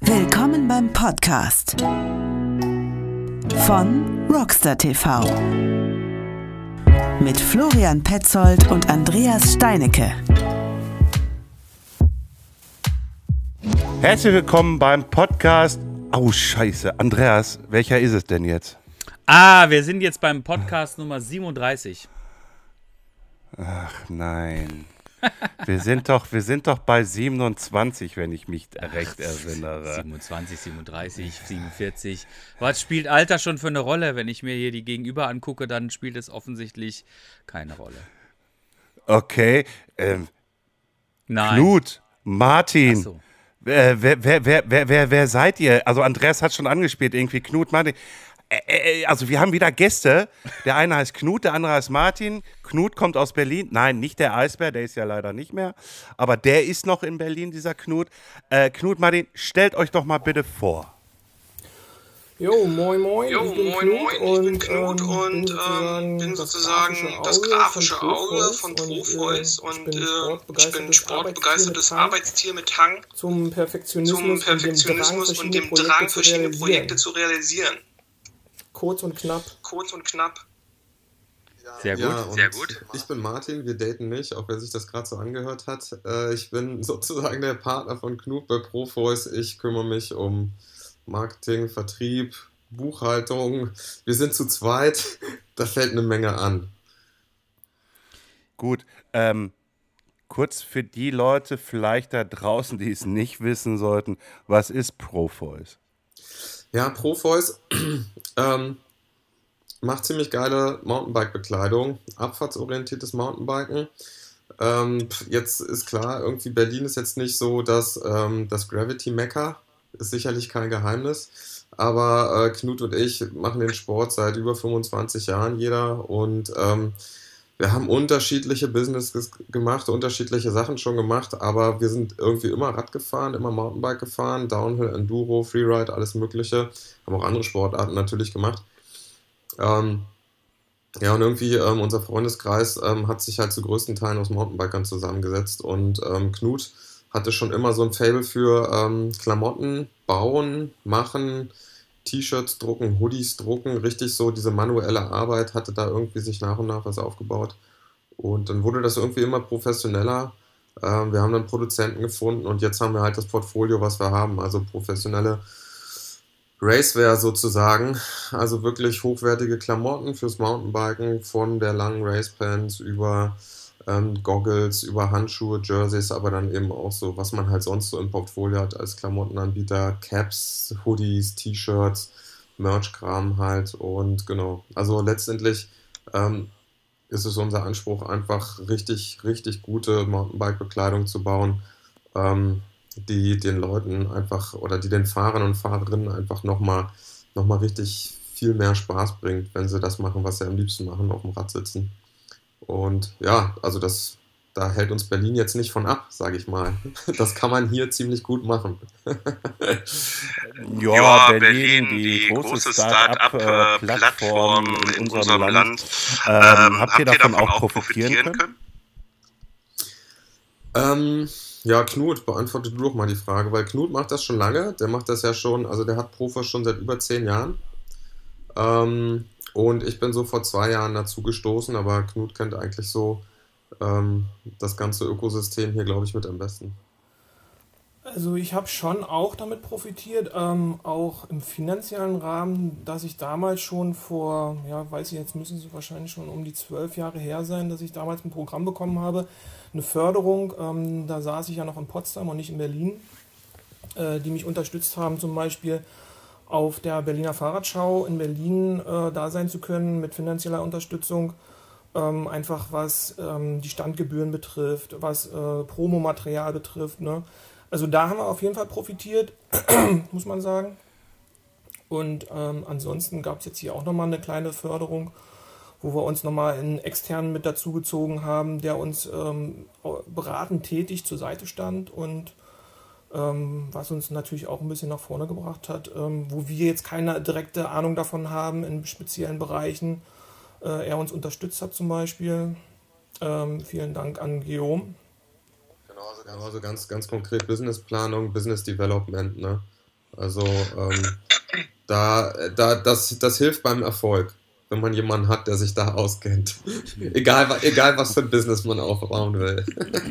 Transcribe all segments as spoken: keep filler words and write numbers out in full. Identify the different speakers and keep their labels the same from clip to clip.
Speaker 1: Willkommen beim Podcast von Rockstar T V mit Florian Petzold und Andreas Steinecke.
Speaker 2: Herzlich willkommen beim Podcast. Oh, scheiße. Andreas, welcher ist es denn jetzt?
Speaker 3: Ah, wir sind jetzt beim Podcast Nummer siebenunddreißig.
Speaker 2: Ach nein. Wir sind doch, wir sind doch bei siebenundzwanzig, wenn ich mich recht erinnere.
Speaker 3: siebenundzwanzig, siebenunddreißig, siebenundvierzig. Was spielt Alter schon für eine Rolle? Wenn ich mir hier die Gegenüber angucke, dann spielt es offensichtlich keine Rolle.
Speaker 2: Okay. Ähm,
Speaker 3: Nein.
Speaker 2: Knut, Martin.
Speaker 3: Ach so.
Speaker 2: Äh, wer, wer, wer, wer, wer, wer seid ihr? Also Andreas hat schon angespielt, irgendwie Knut, Martin. Äh, äh, also wir haben wieder Gäste. Der eine heißt Knut, der andere heißt Martin. Knut kommt aus Berlin. Nein, nicht der Eisbär, der ist ja leider nicht mehr. Aber der ist noch in Berlin, dieser Knut. Äh, Knut, Martin, stellt euch doch mal bitte vor.
Speaker 4: Jo, moin moin,
Speaker 5: Jo,
Speaker 4: ich bin
Speaker 5: moin,
Speaker 4: Knut,
Speaker 5: moin,
Speaker 4: und,
Speaker 5: ich bin Knut
Speaker 4: ähm,
Speaker 5: und
Speaker 4: bin
Speaker 5: ähm, bin
Speaker 4: sozusagen
Speaker 5: sozusagen
Speaker 4: das
Speaker 5: das
Speaker 4: grafische
Speaker 5: grafische
Speaker 4: Auge
Speaker 5: Auge
Speaker 4: von
Speaker 5: von
Speaker 4: Profvoice
Speaker 5: Profvoice
Speaker 4: und
Speaker 5: und
Speaker 4: äh,
Speaker 5: äh, ich bin ein
Speaker 4: sportbegeistertes
Speaker 5: sportbegeistertes
Speaker 4: Arbeitstier
Speaker 5: Arbeitstier mit Hang
Speaker 4: zum Perfektionismus,
Speaker 5: zum Perfektionismus
Speaker 4: und
Speaker 5: und
Speaker 4: dem
Speaker 5: dem
Speaker 4: Drang,
Speaker 5: Drang,
Speaker 4: verschiedene
Speaker 5: verschiedene
Speaker 4: Projekte
Speaker 5: Projekte
Speaker 4: zu
Speaker 5: zu realisieren.
Speaker 4: kurz und knapp.
Speaker 5: Kurz und knapp.
Speaker 3: Sehr gut.
Speaker 6: Ja, und
Speaker 5: Sehr gut.
Speaker 6: Ich bin Martin, wir daten nicht, auch wer sich das gerade so angehört hat. Äh, ich bin sozusagen der Partner von Knut bei Profvoice. Ich kümmere mich um Marketing, Vertrieb, Buchhaltung. Wir sind zu zweit, da fällt eine Menge an.
Speaker 2: Gut, ähm, kurz für die Leute vielleicht da draußen, die es nicht wissen sollten, was ist Profvoice?
Speaker 6: Ja, Profvoice ähm, macht ziemlich geile Mountainbike-Bekleidung, abfahrtsorientiertes Mountainbiken. Ähm, jetzt ist klar, irgendwie Berlin ist jetzt nicht so das, ähm, das Gravity-Mekka, ist sicherlich kein Geheimnis. Aber äh, Knut und ich machen den Sport seit über fünfundzwanzig Jahren jeder und ähm, wir haben unterschiedliche Businesses gemacht, unterschiedliche Sachen schon gemacht, aber wir sind irgendwie immer Rad gefahren, immer Mountainbike gefahren, Downhill, Enduro, Freeride, alles mögliche. Haben auch andere Sportarten natürlich gemacht. Ähm, ja, und irgendwie ähm, unser Freundeskreis ähm, hat sich halt zu größten Teilen aus Mountainbikern zusammengesetzt und ähm, Knut hatte schon immer so ein Faible für ähm, Klamotten, bauen, machen, T-Shirts drucken, Hoodies drucken, richtig so diese manuelle Arbeit, hatte da irgendwie sich nach und nach was aufgebaut. Und dann wurde das irgendwie immer professioneller. Ähm, wir haben dann Produzenten gefunden und jetzt haben wir halt das Portfolio, was wir haben. Also professionelle Racewear sozusagen. Also wirklich hochwertige Klamotten fürs Mountainbiken, von der langen Racepants über ähm, Goggles, über Handschuhe, Jerseys, aber dann eben auch so, was man halt sonst so im Portfolio hat als Klamottenanbieter, Caps, Hoodies, T-Shirts, Merch-Kram halt und genau. Also letztendlich ähm, ist es unser Anspruch, einfach richtig, richtig gute Mountainbike-Bekleidung zu bauen, ähm, die den Leuten einfach oder die den Fahrern und Fahrerinnen einfach nochmal noch mal richtig viel mehr Spaß bringt, wenn sie das machen, was sie am liebsten machen, auf dem Rad sitzen. Und ja, also das, da hält uns Berlin jetzt nicht von ab, sage ich mal. Das kann man hier ziemlich gut machen.
Speaker 2: Ja,
Speaker 5: Ja,
Speaker 2: Berlin,
Speaker 5: Berlin,
Speaker 2: die,
Speaker 5: die
Speaker 2: große
Speaker 5: große
Speaker 2: Start-up-Plattform
Speaker 5: Start-up-Plattform
Speaker 2: in
Speaker 5: in
Speaker 2: unserem
Speaker 5: unserem
Speaker 2: Land.
Speaker 5: Land.
Speaker 2: Ähm,
Speaker 5: Ähm,
Speaker 2: habt ihr davon auch profitieren können?
Speaker 6: Ähm, ja, Knut, beantworte du doch mal die Frage, weil Knut macht das schon lange. Der macht das ja schon, also der hat Profos schon seit über zehn Jahren. Ähm, und ich bin so vor zwei Jahren dazu gestoßen, aber Knut kennt eigentlich so ähm, das ganze Ökosystem hier, glaube ich, mit am besten.
Speaker 4: Also ich habe schon auch damit profitiert, ähm, auch im finanziellen Rahmen, dass ich damals schon vor, ja, weiß ich, jetzt müssen es wahrscheinlich schon um die zwölf Jahre her sein, dass ich damals ein Programm bekommen habe, eine Förderung, ähm, da saß ich ja noch in Potsdam und nicht in Berlin, äh, die mich unterstützt haben, zum Beispiel auf der Berliner Fahrradschau in Berlin äh, da sein zu können mit finanzieller Unterstützung, ähm, einfach was ähm, die Standgebühren betrifft, was äh, Promomaterial betrifft, ne? Also da haben wir auf jeden Fall profitiert, muss man sagen. Und ähm, ansonsten gab es jetzt hier auch nochmal eine kleine Förderung, wo wir uns nochmal einen externen mit dazugezogen haben, der uns ähm, beratend tätig zur Seite stand und ähm, was uns natürlich auch ein bisschen nach vorne gebracht hat, ähm, wo wir jetzt keine direkte Ahnung davon haben in speziellen Bereichen. Äh, er uns unterstützt hat zum Beispiel. Ähm, vielen Dank an Guillaume.
Speaker 6: Genau, also ganz, ganz konkret Businessplanung, Business Development, ne? Also ähm, da, da, das, das hilft beim Erfolg, wenn man jemanden hat, der sich da auskennt. egal, egal, was für ein Business man aufbauen will.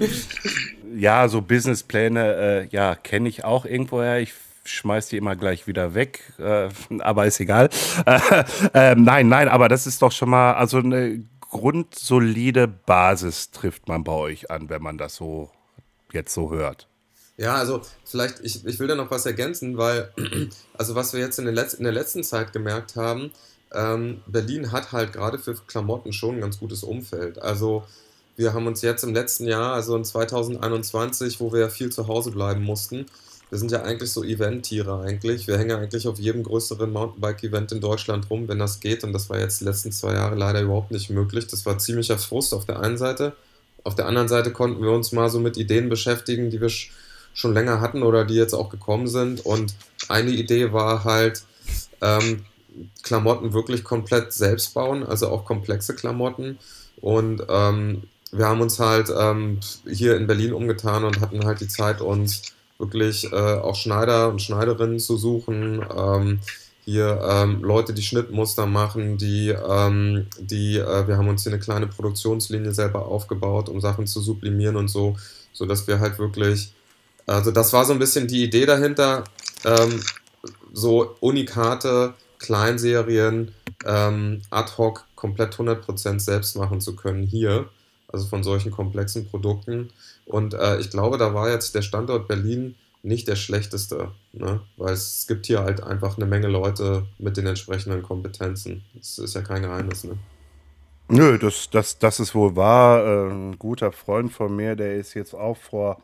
Speaker 2: Ja, so Businesspläne, äh, ja, kenne ich auch irgendwoher. Ich schmeiß die immer gleich wieder weg, äh, aber ist egal. Äh, äh, nein, nein, aber das ist doch schon mal, also eine grundsolide Basis trifft man bei euch an, wenn man das so jetzt so hört.
Speaker 6: Ja, also vielleicht, ich, ich will da noch was ergänzen, weil, also was wir jetzt in, den Letz-, in der letzten Zeit gemerkt haben, ähm, Berlin hat halt gerade für Klamotten schon ein ganz gutes Umfeld. Also wir haben uns jetzt im letzten Jahr, also in zwanzig einundzwanzig, wo wir ja viel zu Hause bleiben mussten, wir sind ja eigentlich so Event-Tiere eigentlich. Wir hängen eigentlich auf jedem größeren Mountainbike-Event in Deutschland rum, wenn das geht. Und das war jetzt die letzten zwei Jahre leider überhaupt nicht möglich. Das war ziemlicher Frust auf der einen Seite. Auf der anderen Seite konnten wir uns mal so mit Ideen beschäftigen, die wir schon länger hatten oder die jetzt auch gekommen sind. Und eine Idee war halt, ähm, Klamotten wirklich komplett selbst bauen, also auch komplexe Klamotten. Und ähm, wir haben uns halt ähm, hier in Berlin umgetan und hatten halt die Zeit, uns wirklich äh, auch Schneider und Schneiderinnen zu suchen. Ähm, hier ähm, Leute, die Schnittmuster machen, die, ähm, die äh, wir haben uns hier eine kleine Produktionslinie selber aufgebaut, um Sachen zu sublimieren und so, sodass wir halt wirklich, also das war so ein bisschen die Idee dahinter, ähm, so unikate Kleinserien ähm, ad hoc komplett hundert Prozent selbst machen zu können hier, also von solchen komplexen Produkten. Und äh, ich glaube, da war jetzt der Standort Berlin nicht der schlechteste, ne? Weil es gibt hier halt einfach eine Menge Leute mit den entsprechenden Kompetenzen. Das ist ja kein Geheimnis, ne?
Speaker 2: Nö, das, das, das ist wohl wahr. Äh, ein guter Freund von mir, der ist jetzt auch vor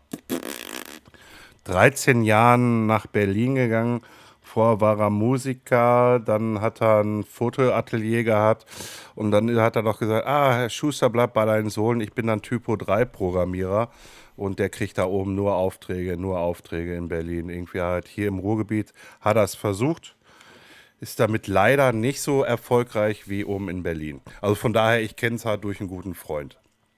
Speaker 2: dreizehn Jahren nach Berlin gegangen. Vorher war er Musiker, dann hat er ein Fotoatelier gehabt und dann hat er noch gesagt, ah, Herr Schuster, bleib bei deinen Sohlen, ich bin dann Typo drei Programmierer und der kriegt da oben nur Aufträge, nur Aufträge in Berlin. Irgendwie halt hier im Ruhrgebiet hat er es versucht, ist damit leider nicht so erfolgreich wie oben in Berlin. Also von daher, ich kenne es halt durch einen guten Freund.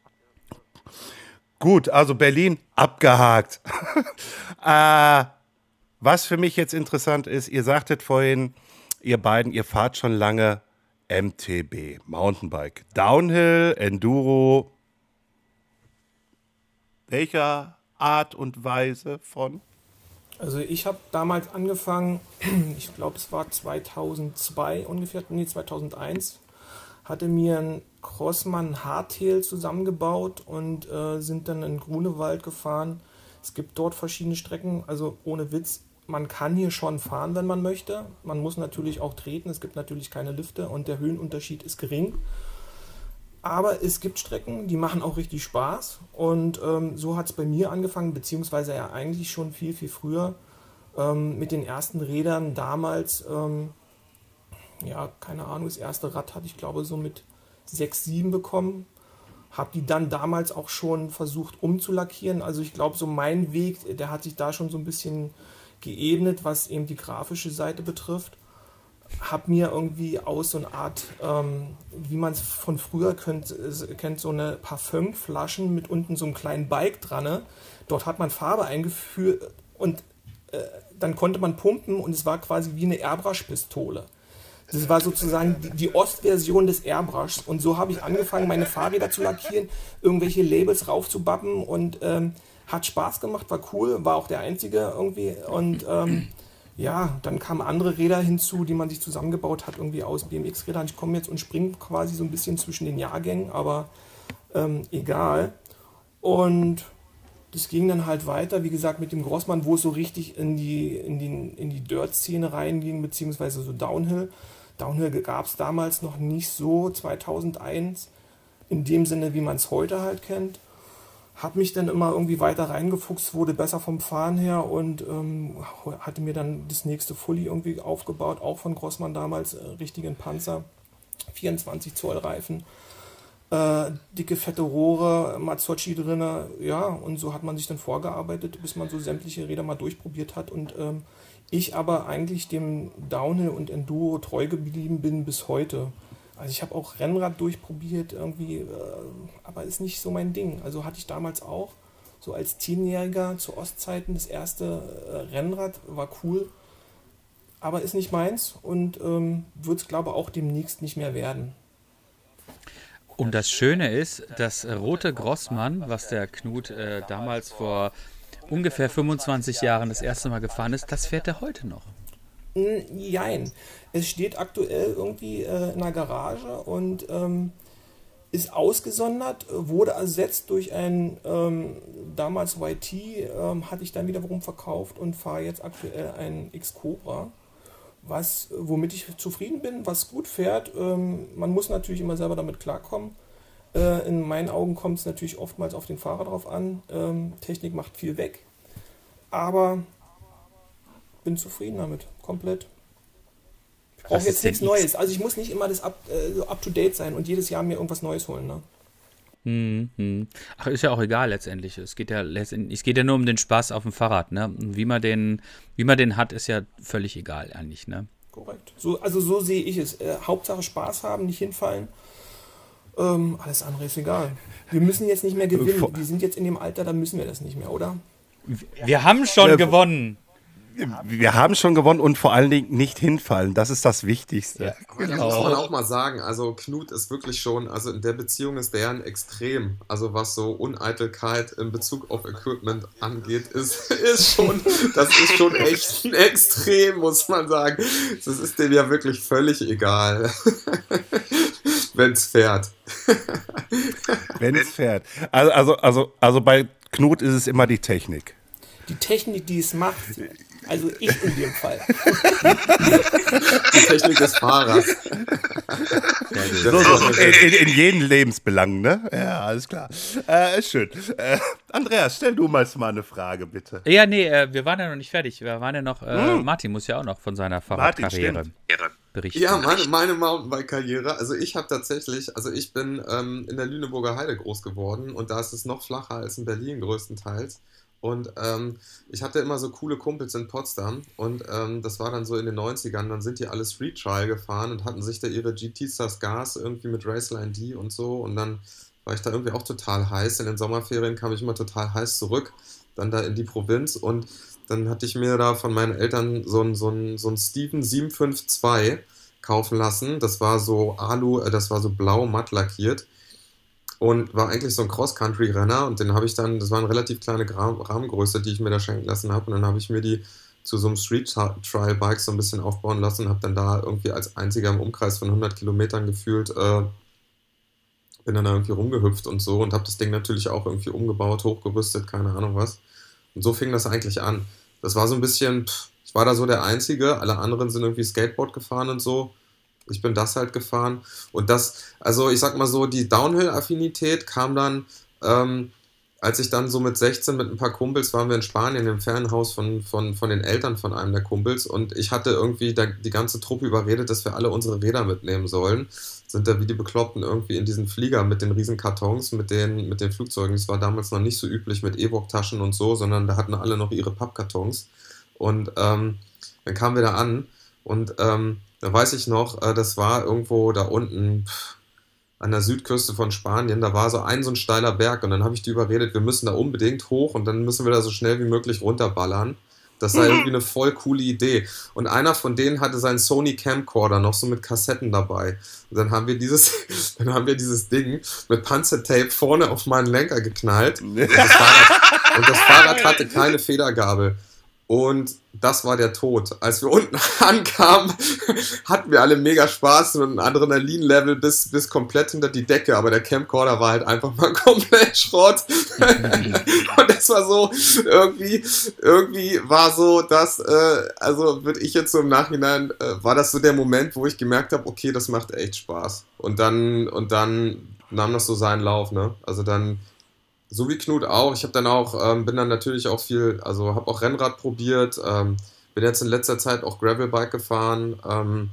Speaker 2: Gut, also Berlin abgehakt. äh, Was für mich jetzt interessant ist, ihr sagtet vorhin, ihr beiden, ihr fahrt schon lange M T B, Mountainbike. Downhill, Enduro. Welcher Art und Weise von?
Speaker 4: Also ich habe damals angefangen, ich glaube es war zweitausendzwei ungefähr, nee zweitausendeins, hatte mir ein Crossman Hardtail zusammengebaut und äh, sind dann in Grunewald gefahren. Es gibt dort verschiedene Strecken, also ohne Witz, man kann hier schon fahren, wenn man möchte. Man muss natürlich auch treten, es gibt natürlich keine Lifte und der Höhenunterschied ist gering. Aber es gibt Strecken, die machen auch richtig Spaß und ähm, so hat es bei mir angefangen, beziehungsweise ja eigentlich schon viel, viel früher ähm, mit den ersten Rädern damals, ähm, ja, keine Ahnung, das erste Rad hatte ich glaube so mit sechs, sieben bekommen. Habe die dann damals auch schon versucht umzulackieren. Also ich glaube, so mein Weg, der hat sich da schon so ein bisschen geebnet, was eben die grafische Seite betrifft. Habe mir irgendwie aus so einer Art, ähm, wie man es von früher könnt, kennt, so eine Parfümflaschen mit unten so einem kleinen Bike dran. Ne? Dort hat man Farbe eingeführt und äh, dann konnte man pumpen und es war quasi wie eine Airbrush-Pistole. Das war sozusagen die, die Ostversion des Airbrushs. Und so habe ich angefangen, meine Fahrräder zu lackieren, irgendwelche Labels raufzubappen und ähm, hat Spaß gemacht, war cool, war auch der einzige irgendwie. Und ähm, ja, dann kamen andere Räder hinzu, die man sich zusammengebaut hat, irgendwie aus B M X-Rädern. Ich komme jetzt und springe quasi so ein bisschen zwischen den Jahrgängen, aber ähm, egal. Und das ging dann halt weiter, wie gesagt, mit dem Grossmann, wo es so richtig in die, in die, in die Dirt-Szene reinging, beziehungsweise so Downhill. Downhill gab es damals noch nicht so, zweitausendeins, in dem Sinne, wie man es heute halt kennt. Hab mich dann immer irgendwie weiter reingefuchst, wurde besser vom Fahren her und ähm, hatte mir dann das nächste Fully irgendwie aufgebaut, auch von Grossmann damals, äh, richtigen Panzer, vierundzwanzig Zoll Reifen, äh, dicke fette Rohre, Mazzocchi drinne, ja, und so hat man sich dann vorgearbeitet, bis man so sämtliche Räder mal durchprobiert hat und ähm, ich aber eigentlich dem Downhill und Enduro treu geblieben bin bis heute. Also ich habe auch Rennrad durchprobiert irgendwie, äh, aber ist nicht so mein Ding. Also hatte ich damals auch, so als Zehnjähriger zu Ostzeiten, das erste äh, Rennrad, war cool. aber ist nicht meins und ähm, wird es, glaube ich, auch demnächst nicht mehr werden.
Speaker 3: Und das Schöne ist, das rote Grossmann, was der Knut äh, damals vor ungefähr fünfundzwanzig Jahren das erste Mal gefahren ist, das fährt er heute noch.
Speaker 4: Jein. Es steht aktuell irgendwie äh, in der Garage und ähm, ist ausgesondert, wurde ersetzt durch ein ähm, damals Y T, ähm, hatte ich dann wiederum verkauft und fahre jetzt aktuell ein X-Cobra, was, womit ich zufrieden bin, was gut fährt. Ähm, man muss natürlich immer selber damit klarkommen. Äh, in meinen Augen kommt es natürlich oftmals auf den Fahrer drauf an. Ähm, Technik macht viel weg, aber bin zufrieden damit, komplett. Ich brauche jetzt nichts Neues. Also ich muss nicht immer das up, äh, so up-to-date sein und jedes Jahr mir irgendwas Neues holen. Ne?
Speaker 3: Hm, hm. Ach, ist ja auch egal letztendlich. Es geht ja letztendlich, es geht ja nur um den Spaß auf dem Fahrrad. Ne? Wie man den, wie man den hat, ist ja völlig egal eigentlich. Ne?
Speaker 4: Korrekt. So, also so sehe ich es. Äh, Hauptsache Spaß haben, nicht hinfallen. Ähm, alles andere ist egal. Wir müssen jetzt nicht mehr gewinnen. Wir sind jetzt in dem Alter, da müssen wir das nicht mehr, oder?
Speaker 3: Wir haben schon
Speaker 2: Ja,
Speaker 3: gewonnen.
Speaker 2: Wir haben schon gewonnen und vor allen Dingen nicht hinfallen. Das ist das Wichtigste.
Speaker 3: Ja,
Speaker 6: Aber da muss man auch mal sagen, also Knut ist wirklich schon, also in der Beziehung ist der ein Extrem. Also was so Uneitelkeit in Bezug auf Equipment angeht, ist, ist schon, das ist schon echt ein Extrem, muss man sagen. Das ist dem ja wirklich völlig egal. Wenn es fährt.
Speaker 2: Wenn es fährt. Also, also, also, also bei Knut ist es immer die Technik.
Speaker 4: Die Technik, die es macht, also ich in dem Fall.
Speaker 6: Die Technik des Fahrers.
Speaker 2: So, so, in, in, in jeden Lebensbelang, ne? Ja, alles klar. Äh, ist schön. Äh, Andreas, stell du mal mal eine Frage, bitte.
Speaker 3: Ja, nee, äh, wir waren ja noch nicht fertig. Wir waren ja noch, äh, hm. Martin muss ja auch noch von seiner Fahrradkarriere berichten.
Speaker 6: Ja, meine, meine Mountainbike-Karriere. Also ich habe tatsächlich, also ich bin ähm, in der Lüneburger Heide groß geworden und da ist es noch flacher als in Berlin größtenteils. Und ähm, ich hatte immer so coole Kumpels in Potsdam und ähm, das war dann so in den neunzigern, dann sind die alle Street Trial gefahren und hatten sich da ihre G T-Stars Gas irgendwie mit Raceline D und so und dann war ich da irgendwie auch total heiß. In den Sommerferien kam ich immer total heiß zurück, dann da in die Provinz und dann hatte ich mir da von meinen Eltern so ein, so ein, so ein Steven sieben fünf zwei kaufen lassen. Das war so Alu, äh, das war so blau matt lackiert. Und war eigentlich so ein Cross-Country-Renner und den habe ich dann, das war eine relativ kleine Rahmengröße, die ich mir da schenken lassen habe und dann habe ich mir die zu so einem Street-Trial-Bike so ein bisschen aufbauen lassen und habe dann da irgendwie als einziger im Umkreis von hundert Kilometern gefühlt, äh, bin dann da irgendwie rumgehüpft und so und habe das Ding natürlich auch irgendwie umgebaut, hochgerüstet, keine Ahnung was. Und so fing das eigentlich an. Das war so ein bisschen, pff, ich war da so der Einzige, alle anderen sind irgendwie Skateboard gefahren und so. Ich bin das halt gefahren und das, also ich sag mal so, die Downhill-Affinität kam dann, ähm, als ich dann so mit sechzehn mit ein paar Kumpels waren wir in Spanien im Ferienhaus von, von, von den Eltern von einem der Kumpels und ich hatte irgendwie da, die ganze Truppe überredet, dass wir alle unsere Räder mitnehmen sollen. Sind da wie die Bekloppten irgendwie in diesen Flieger mit den riesen Kartons, mit den, mit den Flugzeugen. Das war damals noch nicht so üblich mit E-Book-Taschen und so, sondern da hatten alle noch ihre Pappkartons und ähm, dann kamen wir da an und ähm, da weiß ich noch, äh, das war irgendwo da unten pff, an der Südküste von Spanien, da war so ein so ein steiler Berg und dann habe ich die überredet, wir müssen da unbedingt hoch und dann müssen wir da so schnell wie möglich runterballern. Das war irgendwie eine voll coole Idee. Und einer von denen hatte seinen Sony Camcorder noch so mit Kassetten dabei. Und dann haben wir dieses, dann haben wir dieses Ding mit Panzertape vorne auf meinen Lenker geknallt und das Fahrrad, und das Fahrrad hatte keine Federgabel. Und das war der Tod. Als wir unten ankamen, hatten wir alle mega Spaß und ein Adrenalin-Level bis, bis komplett hinter die Decke. Aber der Camcorder war halt einfach mal komplett Schrott. Und das war so, irgendwie, irgendwie war so, dass, äh, also würde ich jetzt so im Nachhinein, äh, war das so der Moment, wo ich gemerkt habe, okay, das macht echt Spaß. Und dann, und dann nahm das so seinen Lauf, ne? Also dann, so wie Knut auch. Ich habe dann auch, ähm, bin dann natürlich auch viel, also habe auch Rennrad probiert, ähm, bin jetzt in letzter Zeit auch Gravelbike gefahren, ähm,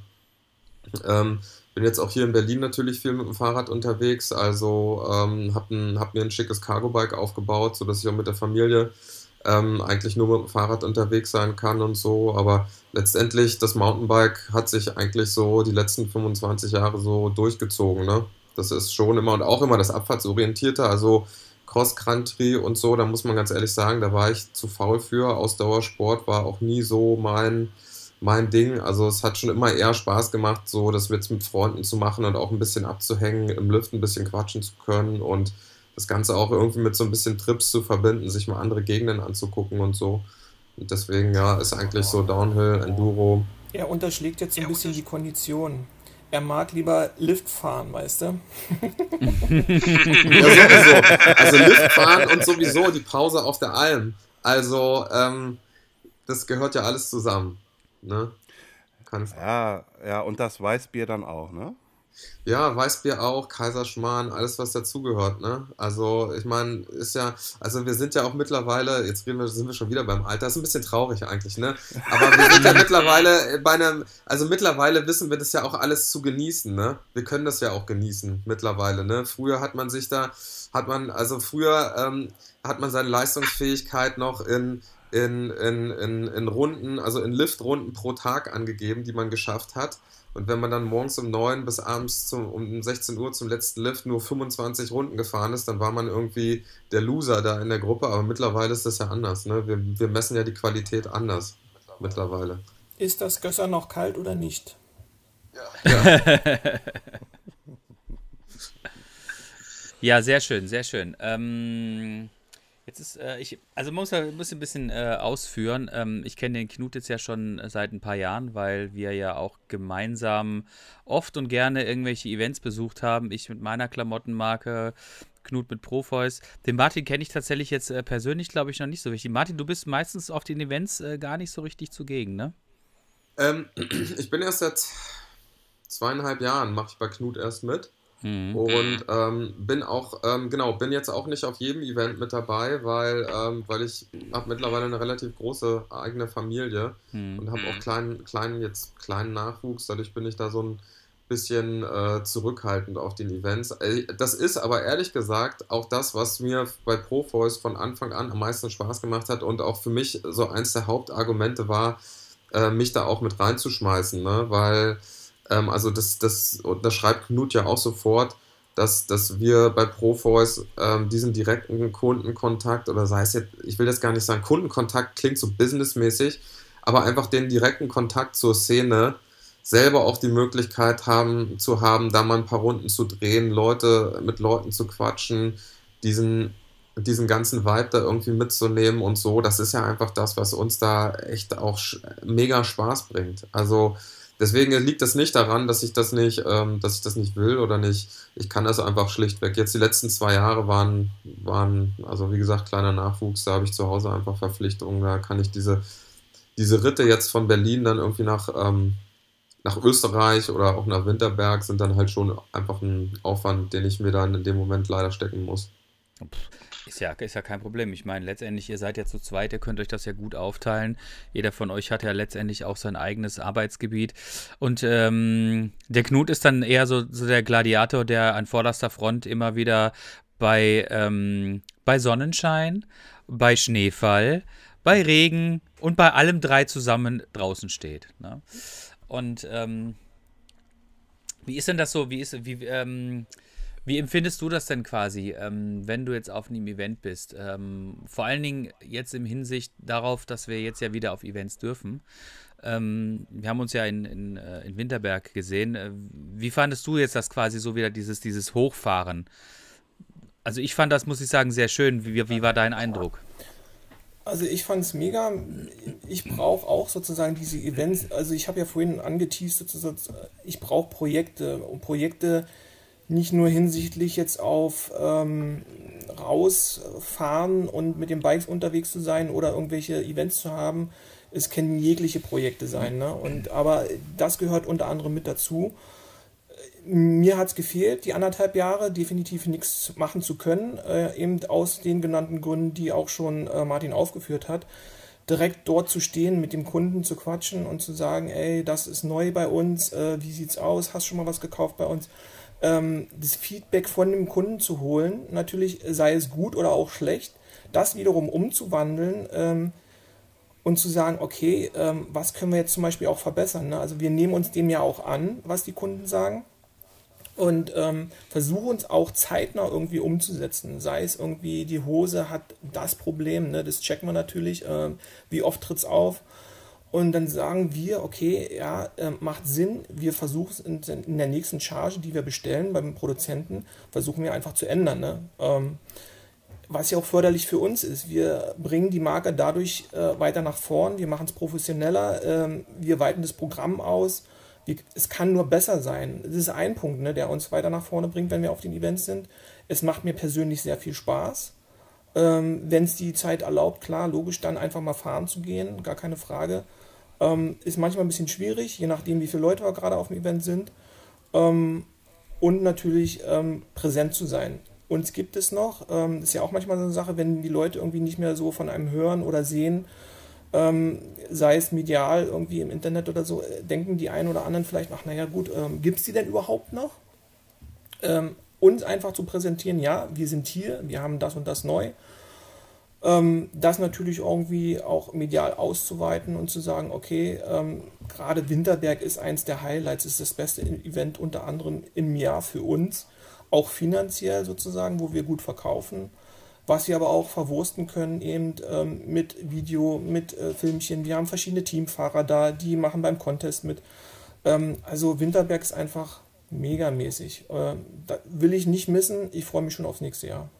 Speaker 6: ähm, bin jetzt auch hier in Berlin natürlich viel mit dem Fahrrad unterwegs, also ähm, habe hab mir ein schickes Cargo-Bike aufgebaut, sodass ich auch mit der Familie ähm, eigentlich nur mit dem Fahrrad unterwegs sein kann und so, aber letztendlich das Mountainbike hat sich eigentlich so die letzten fünfundzwanzig Jahre so durchgezogen, ne? Das ist schon immer und auch immer das Abfahrtsorientierte, also Cross-Country und so, da muss man ganz ehrlich sagen, da war ich zu faul für. Ausdauersport war auch nie so mein, mein Ding. Also es hat schon immer eher Spaß gemacht, so das jetzt mit Freunden zu machen und auch ein bisschen abzuhängen, im Lift ein bisschen quatschen zu können und das Ganze auch irgendwie mit so ein bisschen Trips zu verbinden, sich mal andere Gegenden anzugucken und so. Und deswegen, ja, ist eigentlich so Downhill, Enduro.
Speaker 4: Er unterschlägt jetzt so ein bisschen die Kondition. Er mag lieber Lift fahren, weißt du?
Speaker 6: Ja, sowieso. Also Lift fahren und sowieso die Pause auf der Alm. Also, ähm, das gehört ja alles zusammen. Ne? Kannst
Speaker 2: Ja, ja, und das Weißbier dann auch, ne?
Speaker 6: Ja, Weißbier auch, Kaiserschmarrn, alles was dazugehört, ne? Also, ich meine, ist ja, also wir sind ja auch mittlerweile, jetzt reden wir, sind wir schon wieder beim Alter, ist ein bisschen traurig eigentlich, ne? Aber wir sind ja mittlerweile bei einem, also mittlerweile wissen wir das ja auch alles zu genießen, ne? Wir können das ja auch genießen mittlerweile, ne? Früher hat man sich da, hat man, also früher ähm, hat man seine Leistungsfähigkeit noch in In, in, in, in Runden, also in Liftrunden pro Tag angegeben, die man geschafft hat. Und wenn man dann morgens um neun bis abends zum, um sechzehn Uhr zum letzten Lift nur fünfundzwanzig Runden gefahren ist, dann war man irgendwie der Loser da in der Gruppe. Aber mittlerweile ist das ja anders. Ne? Wir, wir messen ja die Qualität anders mittlerweile.
Speaker 4: Ist das Gösser noch kalt oder nicht?
Speaker 6: Ja.
Speaker 3: Ja, sehr schön, sehr schön. Ähm, jetzt ist, äh, ich, also man muss, ja- muss ein bisschen äh, ausführen. Ähm, ich kenne den Knut jetzt ja schon seit ein paar Jahren, weil wir ja auch gemeinsam oft und gerne irgendwelche Events besucht haben. Ich mit meiner Klamottenmarke, Knut mit Profois. Den Martin kenne ich tatsächlich jetzt äh, persönlich, glaube ich, noch nicht so richtig. Martin, du bist meistens auf den Events äh, gar nicht so richtig zugegen, ne?
Speaker 6: Ähm, ich bin erst seit zweieinhalb Jahren, mache ich bei Knut erst mit.
Speaker 3: Mhm.
Speaker 6: Und ähm, bin auch, ähm, genau, bin jetzt auch nicht auf jedem Event mit dabei, weil, ähm, weil ich habe mittlerweile eine relativ große eigene Familie
Speaker 3: Mhm.
Speaker 6: und habe auch kleinen, kleinen, jetzt kleinen Nachwuchs, dadurch bin ich da so ein bisschen äh, zurückhaltend auf den Events. Äh, Das ist aber ehrlich gesagt auch das, was mir bei Profois von Anfang an am meisten Spaß gemacht hat und auch für mich so eins der Hauptargumente war, äh, mich da auch mit reinzuschmeißen, ne? Weil ähm, also das, das, und das schreibt Knut ja auch sofort, dass, dass wir bei Profois ähm, diesen direkten Kundenkontakt oder sei es jetzt, ich will das gar nicht sagen, Kundenkontakt klingt so businessmäßig, aber einfach den direkten Kontakt zur Szene, selber auch die Möglichkeit haben zu haben, da mal ein paar Runden zu drehen, Leute mit Leuten zu quatschen, diesen, diesen ganzen Vibe da irgendwie mitzunehmen und so, das ist ja einfach das, was uns da echt auch sch- mega Spaß bringt. Also deswegen liegt es nicht daran, dass ich das nicht, ähm, dass ich das nicht will oder nicht. Ich kann das einfach schlichtweg. Jetzt die letzten zwei Jahre waren, waren, also wie gesagt, kleiner Nachwuchs, da habe ich zu Hause einfach Verpflichtungen, da kann ich diese, diese Ritte jetzt von Berlin dann irgendwie nach, ähm, nach Österreich oder auch nach Winterberg sind dann halt schon einfach ein Aufwand, den ich mir dann in dem Moment leider stecken muss.
Speaker 3: Ist ja, ist ja kein Problem. Ich meine, letztendlich, ihr seid ja zu zweit, ihr könnt euch das ja gut aufteilen. Jeder von euch hat ja letztendlich auch sein eigenes Arbeitsgebiet. Und ähm, der Knut ist dann eher so, so der Gladiator, der an vorderster Front immer wieder bei, ähm, bei Sonnenschein, bei Schneefall, bei Regen und bei allem drei zusammen draußen steht. Ne? Und ähm, wie ist denn das so? Wie ist, wie, ähm, wie empfindest du das denn quasi, ähm, wenn du jetzt auf einem Event bist? Ähm, vor allen Dingen jetzt im Hinsicht darauf, dass wir jetzt ja wieder auf Events dürfen. Ähm, wir haben uns ja in, in, äh, in Winterberg gesehen. Äh, Wie fandest du jetzt das quasi so wieder, dieses, dieses Hochfahren? Also ich fand das, muss ich sagen, sehr schön. Wie, wie war dein Eindruck?
Speaker 4: Also ich fand es mega. Ich brauche auch sozusagen diese Events. Also ich habe ja vorhin angeteased, sozusagen, ich brauche Projekte und Projekte nicht nur hinsichtlich jetzt auf ähm, rausfahren und mit den Bikes unterwegs zu sein oder irgendwelche Events zu haben. Es können jegliche Projekte sein, ne? Und aber das gehört unter anderem mit dazu. Mir hat es gefehlt, die anderthalb Jahre definitiv nichts machen zu können, äh, eben aus den genannten Gründen, die auch schon äh, Martin aufgeführt hat. Direkt dort zu stehen, mit dem Kunden zu quatschen und zu sagen, ey, das ist neu bei uns, äh, wie sieht's aus, hast schon mal was gekauft bei uns? Ähm, das Feedback von dem Kunden zu holen, natürlich sei es gut oder auch schlecht, das wiederum umzuwandeln ähm, und zu sagen, okay, ähm, was können wir jetzt zum Beispiel auch verbessern? Ne? Also wir nehmen uns dem ja auch an, was die Kunden sagen. Und ähm, versuche uns auch zeitnah irgendwie umzusetzen. Sei es irgendwie, die Hose hat das Problem, ne? Das checken wir natürlich, ähm, wie oft tritt es auf. Und dann sagen wir, okay, ja, äh, macht Sinn, wir versuchen es in, in der nächsten Charge, die wir bestellen beim Produzenten, versuchen wir einfach zu ändern. Ne? Ähm, was ja auch förderlich für uns ist. Wir bringen die Marke dadurch äh, weiter nach vorn, wir machen es professioneller, ähm, wir weiten das Programm aus. Wir, es kann nur besser sein. Das ist ein Punkt, ne, der uns weiter nach vorne bringt, wenn wir auf den Events sind. Es macht mir persönlich sehr viel Spaß. Ähm, wenn es die Zeit erlaubt, klar, logisch, dann einfach mal fahren zu gehen, gar keine Frage. Ähm, ist manchmal ein bisschen schwierig, je nachdem, wie viele Leute wir gerade auf dem Event sind. Ähm, und natürlich ähm, präsent zu sein. Uns gibt es noch, ähm, ist ja auch manchmal so eine Sache, wenn die Leute irgendwie nicht mehr so von einem hören oder sehen, ähm, sei es medial irgendwie im Internet oder so, äh, denken die einen oder anderen vielleicht, ach naja gut, ähm, gibt es die denn überhaupt noch? Ähm, uns einfach zu präsentieren, ja, wir sind hier, wir haben das und das neu. Ähm, das natürlich irgendwie auch medial auszuweiten und zu sagen, okay, ähm, gerade Winterberg ist eins der Highlights, ist das beste Event unter anderem im Jahr für uns, auch finanziell sozusagen, wo wir gut verkaufen, was wir aber auch verwursten können eben ähm, mit Video, mit äh, Filmchen. Wir haben verschiedene Teamfahrer da, die machen beim Contest mit. Ähm, also Winterberg ist einfach megamäßig. Ähm, da will ich nicht missen, ich freue mich schon aufs nächste Jahr.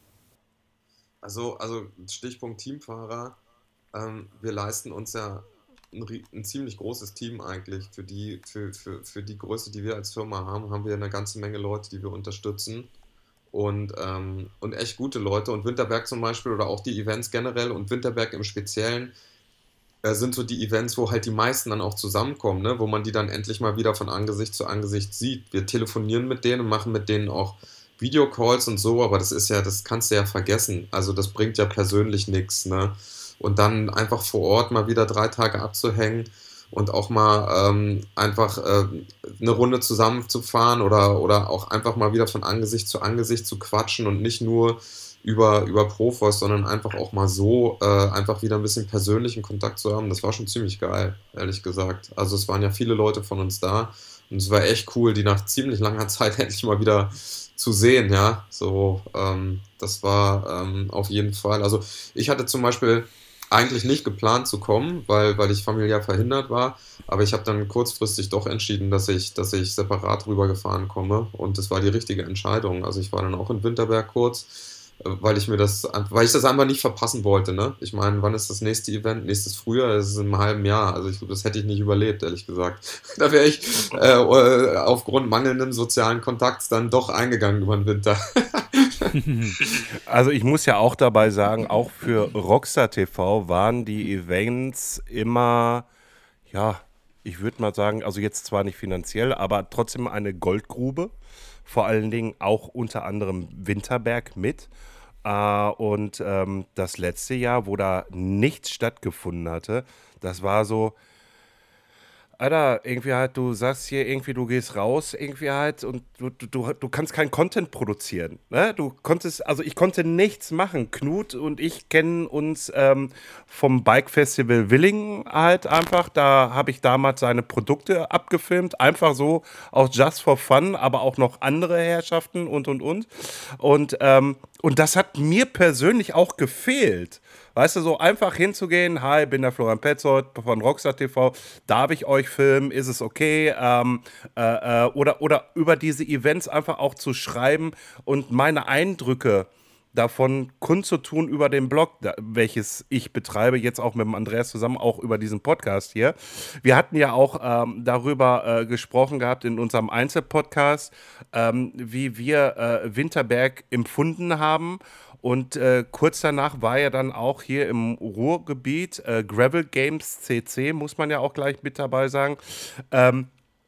Speaker 6: Also, also Stichpunkt Teamfahrer, ähm, wir leisten uns ja ein, ein ziemlich großes Team eigentlich. Für die, für, für, für die Größe, die wir als Firma haben, haben wir eine ganze Menge Leute, die wir unterstützen. Und, ähm, und echt gute Leute. Und Winterberg zum Beispiel oder auch die Events generell und Winterberg im Speziellen äh, sind so die Events, wo halt die meisten dann auch zusammenkommen, ne? Wo man die dann endlich mal wieder von Angesicht zu Angesicht sieht. Wir telefonieren mit denen und machen mit denen auch Videocalls und so, aber das ist ja, das kannst du ja vergessen. Also das bringt ja persönlich nichts, ne? Und dann einfach vor Ort mal wieder drei Tage abzuhängen und auch mal ähm, einfach äh, eine Runde zusammenzufahren oder, oder auch einfach mal wieder von Angesicht zu Angesicht zu quatschen und nicht nur über, über Profoss, sondern einfach auch mal so äh, einfach wieder ein bisschen persönlichen Kontakt zu haben. Das war schon ziemlich geil, ehrlich gesagt. Also es waren ja viele Leute von uns da und es war echt cool, die nach ziemlich langer Zeit endlich mal wieder zu sehen, ja, so, ähm, das war ähm, auf jeden Fall, also ich hatte zum Beispiel eigentlich nicht geplant zu kommen, weil, weil ich familiär verhindert war, aber ich habe dann kurzfristig doch entschieden, dass ich, dass ich separat rübergefahren komme und das war die richtige Entscheidung, also ich war dann auch in Winterberg kurz, weil ich mir das, weil ich das einfach nicht verpassen wollte, ne? Ich meine, wann ist das nächste Event? Nächstes Frühjahr, das ist in einem halben Jahr. Also ich glaube, das hätte ich nicht überlebt, ehrlich gesagt. Da wäre ich äh, aufgrund mangelnden sozialen Kontakts dann doch eingegangen über den Winter.
Speaker 2: Also ich muss ja auch dabei sagen, auch für Rockstar T V waren die Events immer, ja, ich würde mal sagen, also jetzt zwar nicht finanziell, aber trotzdem eine Goldgrube. Vor allen Dingen auch unter anderem Winterberg mit. Äh, und ähm, das letzte Jahr, wo da nichts stattgefunden hatte, das war so, Alter, irgendwie halt, du sagst hier irgendwie, du gehst raus irgendwie halt und du, du, du kannst keinen Content produzieren. Ne? Du konntest, also ich konnte nichts machen. Knut und ich kennen uns ähm, vom Bike Festival Willingen halt einfach. Da habe ich damals seine Produkte abgefilmt. Einfach so, auch just for fun, aber auch noch andere Herrschaften und und und. Und, ähm, und das hat mir persönlich auch gefehlt. Weißt du, so einfach hinzugehen, hi, bin der Florian Petzold von Rockstar T V, darf ich euch filmen, ist es okay? Ähm, äh, äh, oder, oder über diese Events einfach auch zu schreiben und meine Eindrücke davon kundzutun über den Blog, da, welches ich betreibe, jetzt auch mit dem Andreas zusammen, auch über diesen Podcast hier. Wir hatten ja auch ähm, darüber äh, gesprochen gehabt in unserem Einzelpodcast, ähm, wie wir äh, Winterberg empfunden haben. Und äh, kurz danach war ja dann auch hier im Ruhrgebiet äh, Gravel Games C C, muss man ja auch gleich mit dabei sagen. Ähm,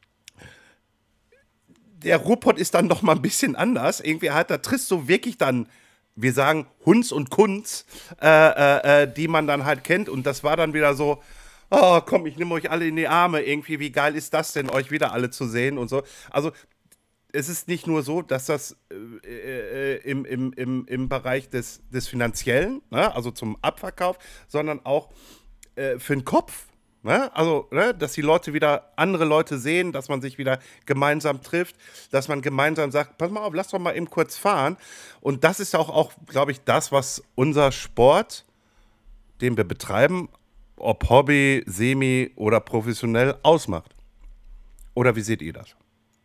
Speaker 2: der Ruhrpott ist dann noch mal ein bisschen anders. Irgendwie halt, da triffst du wirklich dann, wir sagen Hunds und Kunz, äh, äh, die man dann halt kennt. Und das war dann wieder so, oh komm, ich nehme euch alle in die Arme. Irgendwie, wie geil ist das denn, euch wieder alle zu sehen und so. Also es ist nicht nur so, dass das äh, äh, im, im, im, im Bereich des, des Finanziellen, ne, also zum Abverkauf, sondern auch äh, für den Kopf. Ne? Also, ne, dass die Leute wieder andere Leute sehen, dass man sich wieder gemeinsam trifft, dass man gemeinsam sagt, pass mal auf, lass doch mal eben kurz fahren. Und das ist auch, auch glaube ich, das, was unser Sport, den wir betreiben, ob Hobby, Semi oder professionell, ausmacht? Oder wie seht ihr das?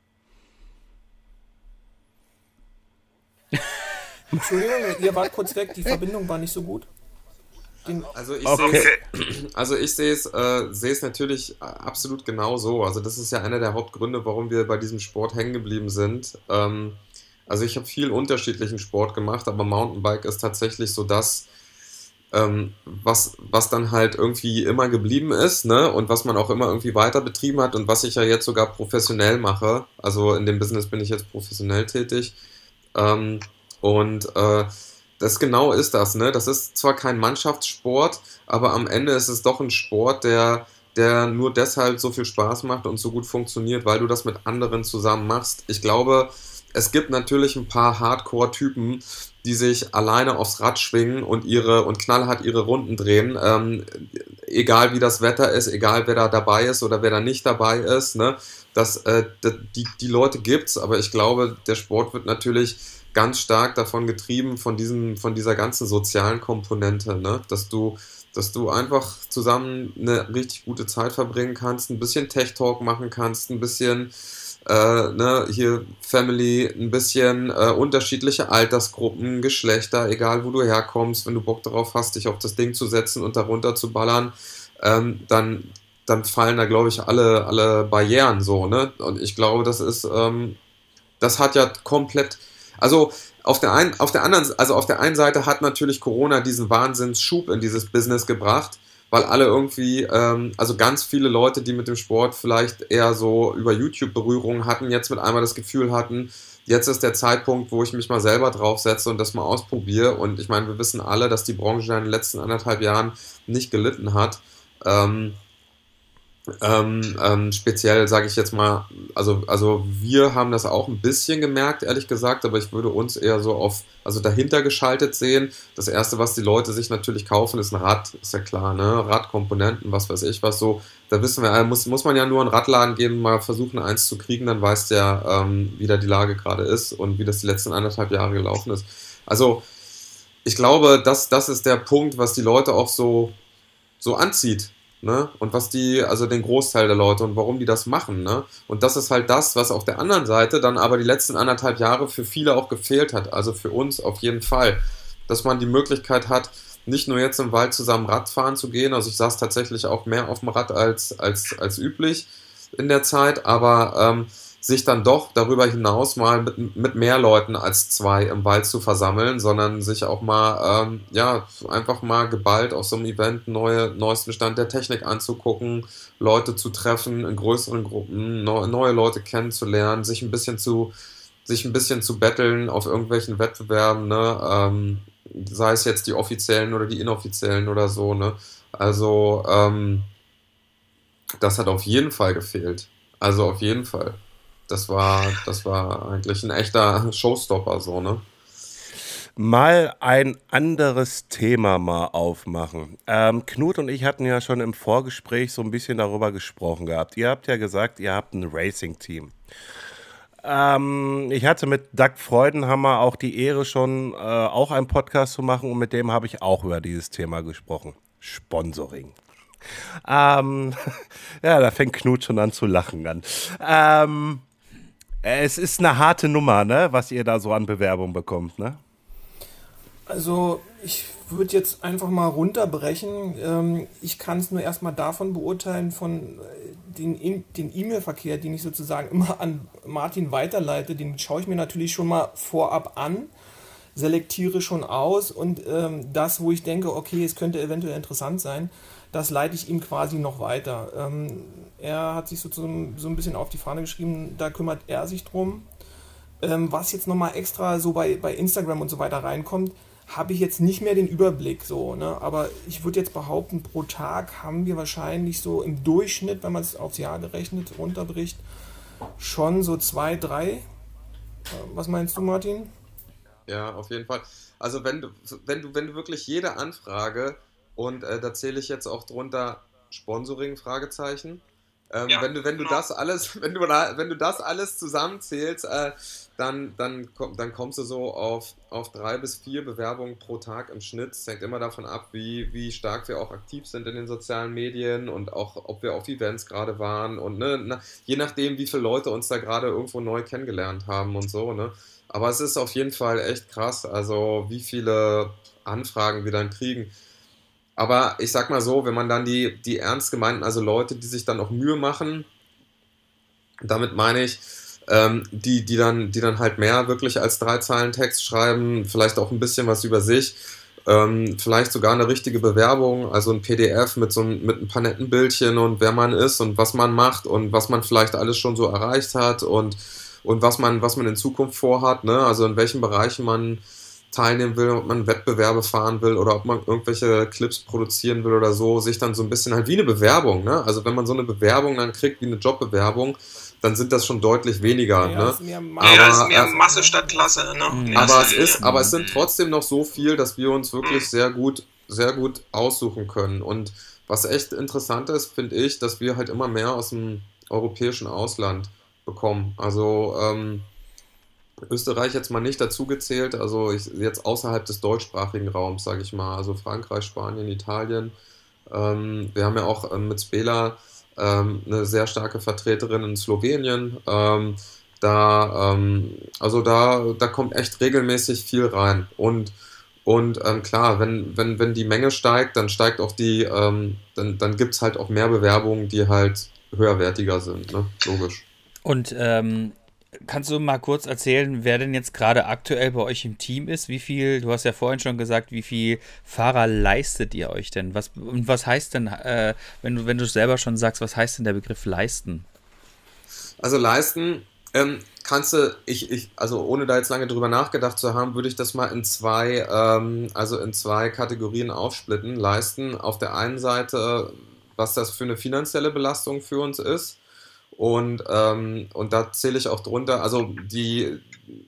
Speaker 4: Entschuldigung, ihr wart kurz weg, die Verbindung war nicht so gut. Den
Speaker 6: Also ich
Speaker 2: Okay.
Speaker 6: sehe es, also ich sehe es, äh, sehe es natürlich absolut genau so. Also das ist ja einer der Hauptgründe, warum wir bei diesem Sport hängen geblieben sind. Ähm, also ich habe viel unterschiedlichen Sport gemacht, aber Mountainbike ist tatsächlich so das, ähm, was, was dann halt irgendwie immer geblieben ist, ne? Und was man auch immer irgendwie weiter betrieben hat und was ich ja jetzt sogar professionell mache. Also in dem Business bin ich jetzt professionell tätig. Ähm, und äh, das genau ist das, ne? Das ist zwar kein Mannschaftssport, aber am Ende ist es doch ein Sport, der, der nur deshalb so viel Spaß macht und so gut funktioniert, weil du das mit anderen zusammen machst. Ich glaube, es gibt natürlich ein paar Hardcore-Typen, die sich alleine aufs Rad schwingen und ihre und knallhart ihre Runden drehen. Ähm, egal wie das Wetter ist, egal wer da dabei ist oder wer da nicht dabei ist, ne? Das, äh, die, die Leute gibt's, aber ich glaube, der Sport wird natürlich ganz stark davon getrieben, von diesem, von dieser ganzen sozialen Komponente, ne? Dass du, dass du einfach zusammen eine richtig gute Zeit verbringen kannst, ein bisschen Tech-Talk machen kannst, ein bisschen äh, ne, hier Family, ein bisschen äh, unterschiedliche Altersgruppen, Geschlechter, egal wo du herkommst, wenn du Bock darauf hast, dich auf das Ding zu setzen und darunter zu ballern, ähm, dann, dann fallen da, glaube ich, alle, alle Barrieren so, ne? Und ich glaube, das ist, ähm, das hat ja komplett. Also auf der einen, auf der anderen, also auf der einen Seite hat natürlich Corona diesen Wahnsinnsschub in dieses Business gebracht, weil alle irgendwie, ähm, also ganz viele Leute, die mit dem Sport vielleicht eher so über YouTube Berührungen hatten, jetzt mit einmal das Gefühl hatten, jetzt ist der Zeitpunkt, wo ich mich mal selber draufsetze und das mal ausprobiere. Und ich meine, wir wissen alle, dass die Branche in den letzten anderthalb Jahren nicht gelitten hat. Ähm, Ähm, ähm, speziell sage ich jetzt mal, also, also wir haben das auch ein bisschen gemerkt, ehrlich gesagt, aber ich würde uns eher so auf, also dahinter geschaltet sehen. Das erste, was die Leute sich natürlich kaufen, ist ein Rad, ist ja klar, ne? Radkomponenten, was weiß ich was so. Da wissen wir, muss, muss man ja nur einen Radladen geben, mal versuchen, eins zu kriegen, dann weiß der, ähm, wie da die Lage gerade ist und wie das die letzten anderthalb Jahre gelaufen ist. Also, ich glaube, das, das ist der Punkt, was die Leute auch so, so anzieht. Ne? Und was die, also den Großteil der Leute und warum die das machen, ne? Und das ist halt das, was auf der anderen Seite dann aber die letzten anderthalb Jahre für viele auch gefehlt hat, also für uns auf jeden Fall, dass man die Möglichkeit hat, nicht nur jetzt im Wald zusammen Radfahren zu gehen, also ich saß tatsächlich auch mehr auf dem Rad als, als, als üblich in der Zeit, aber ähm, sich dann doch darüber hinaus mal mit, mit mehr Leuten als zwei im Wald zu versammeln, sondern sich auch mal, ähm, ja, einfach mal geballt auf so einem Event neue, neuesten Stand der Technik anzugucken, Leute zu treffen in größeren Gruppen, neu, neue Leute kennenzulernen, sich ein bisschen zu, sich ein bisschen zu betteln auf irgendwelchen Wettbewerben, ne, ähm, sei es jetzt die offiziellen oder die inoffiziellen oder so, ne, also, ähm, das hat auf jeden Fall gefehlt, also auf jeden Fall. Das war, das war eigentlich ein echter Showstopper, so, ne?
Speaker 2: Mal ein anderes Thema mal aufmachen. Ähm, Knut und ich hatten ja schon im Vorgespräch so ein bisschen darüber gesprochen gehabt. Ihr habt ja gesagt, ihr habt ein Racing-Team. Ähm, ich hatte mit Doug Freudenhammer auch die Ehre schon, äh, auch einen Podcast zu machen und mit dem habe ich auch über dieses Thema gesprochen. Sponsoring. Ähm, ja, da fängt Knut schon an zu lachen an. Ähm, es ist eine harte Nummer, ne, was ihr da so an Bewerbung bekommt, ne?
Speaker 4: Also ich würde jetzt einfach mal runterbrechen. Ähm, ich kann es nur erstmal davon beurteilen, von äh, den E- den E-Mail-Verkehr, den ich sozusagen immer an Martin weiterleite, den schaue ich mir natürlich schon mal vorab an, selektiere schon aus und ähm, das, wo ich denke, okay, es könnte eventuell interessant sein, das leite ich ihm quasi noch weiter. Ähm, er hat sich so, so ein bisschen auf die Fahne geschrieben, da kümmert er sich drum. Ähm, was jetzt nochmal extra so bei, bei Instagram und so weiter reinkommt, habe ich jetzt nicht mehr den Überblick so, ne? Aber ich würde jetzt behaupten, pro Tag haben wir wahrscheinlich so im Durchschnitt, wenn man es aufs Jahr gerechnet runterbricht, schon so zwei, drei. Äh, Was meinst du, Martin?
Speaker 6: Ja, auf jeden Fall. Also wenn du, wenn du, wenn du wirklich jede Anfrage, und äh, da zähle ich jetzt auch drunter Sponsoring, Fragezeichen, Ähm,
Speaker 5: Ja,
Speaker 6: wenn du, wenn du
Speaker 5: genau.
Speaker 6: das alles, wenn du, da- wenn du das alles zusammenzählst, äh, dann, dann, komm- dann kommst du so auf, auf drei bis vier Bewerbungen pro Tag im Schnitt. Es hängt immer davon ab, wie, wie stark wir auch aktiv sind in den sozialen Medien und auch, ob wir auf Events gerade waren und ne, na, je nachdem, wie viele Leute uns da gerade irgendwo neu kennengelernt haben und so, ne. Aber es ist auf jeden Fall echt krass, also wie viele Anfragen wir dann kriegen. Aber ich sag mal so, wenn man dann die, die ernst gemeinten, also Leute, die sich dann auch Mühe machen, damit meine ich, ähm, die, die, dann, die dann halt mehr wirklich als drei Zeilen Text schreiben, vielleicht auch ein bisschen was über sich, ähm, vielleicht sogar eine richtige Bewerbung, also ein P D F mit so ein, mit ein paar netten Bildchen und wer man ist und was man macht und was man vielleicht alles schon so erreicht hat und, und was man, was man in Zukunft vorhat, ne? Also in welchen Bereichen man teilnehmen will, ob man Wettbewerbe fahren will oder ob man irgendwelche Clips produzieren will oder so, sich dann so ein bisschen halt wie eine Bewerbung, ne? Also wenn man so eine Bewerbung dann kriegt wie eine Jobbewerbung, dann sind das schon deutlich weniger,
Speaker 4: Ja,
Speaker 6: ne?
Speaker 4: ist mehr Masse.
Speaker 5: Ja,
Speaker 6: Aber,
Speaker 5: ist mehr
Speaker 6: äh,
Speaker 5: Masse statt Klasse, ne? In
Speaker 6: aber
Speaker 5: erster
Speaker 6: es
Speaker 5: Linie.
Speaker 6: ist, aber es sind trotzdem noch so viel, dass wir uns wirklich sehr gut, sehr gut aussuchen können. Und was echt interessant ist, finde ich, dass wir halt immer mehr aus dem europäischen Ausland bekommen. Also ähm, Österreich jetzt mal nicht dazu gezählt, also ich, jetzt außerhalb des deutschsprachigen Raums, sage ich mal, also Frankreich, Spanien, Italien. Ähm, wir haben ja auch ähm, mit Spela ähm, eine sehr starke Vertreterin in Slowenien. Ähm, da, ähm, also da, da kommt echt regelmäßig viel rein. Und, und ähm, klar, wenn, wenn, wenn die Menge steigt, dann steigt auch die, ähm, dann, dann gibt es halt auch mehr Bewerbungen, die halt höherwertiger sind, ne? Logisch.
Speaker 3: Und ähm, kannst du mal kurz erzählen, wer denn jetzt gerade aktuell bei euch im Team ist? Wie viel, du hast ja vorhin schon gesagt, wie viel Fahrer leistet ihr euch denn? Was, und was heißt denn, äh, wenn du, wenn du selber schon sagst, was heißt denn der Begriff leisten?
Speaker 6: Also leisten, ähm, kannst du, ich, ich, also ohne da jetzt lange drüber nachgedacht zu haben, würde ich das mal in zwei, ähm, also in zwei Kategorien aufsplitten. Leisten auf der einen Seite, was das für eine finanzielle Belastung für uns ist. Und, ähm, und da zähle ich auch drunter, also die,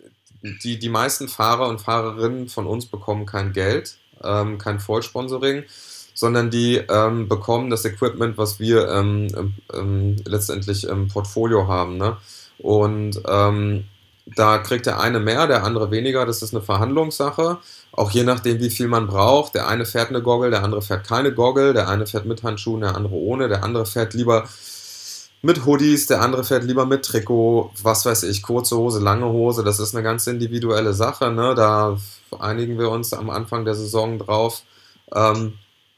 Speaker 6: die, die meisten Fahrer und Fahrerinnen von uns bekommen kein Geld, ähm, kein Vollsponsoring, sondern die ähm, bekommen das Equipment, was wir ähm, ähm, letztendlich im Portfolio haben, ne? Und ähm, da kriegt der eine mehr, der andere weniger, das ist eine Verhandlungssache, auch je nachdem, wie viel man braucht. Der eine fährt eine Goggle, der andere fährt keine Goggle, der eine fährt mit Handschuhen, der andere ohne, der andere fährt lieber mit Hoodies, der andere fährt lieber mit Trikot, was weiß ich, kurze Hose, lange Hose, das ist eine ganz individuelle Sache, ne? Da einigen wir uns am Anfang der Saison drauf. Ähm,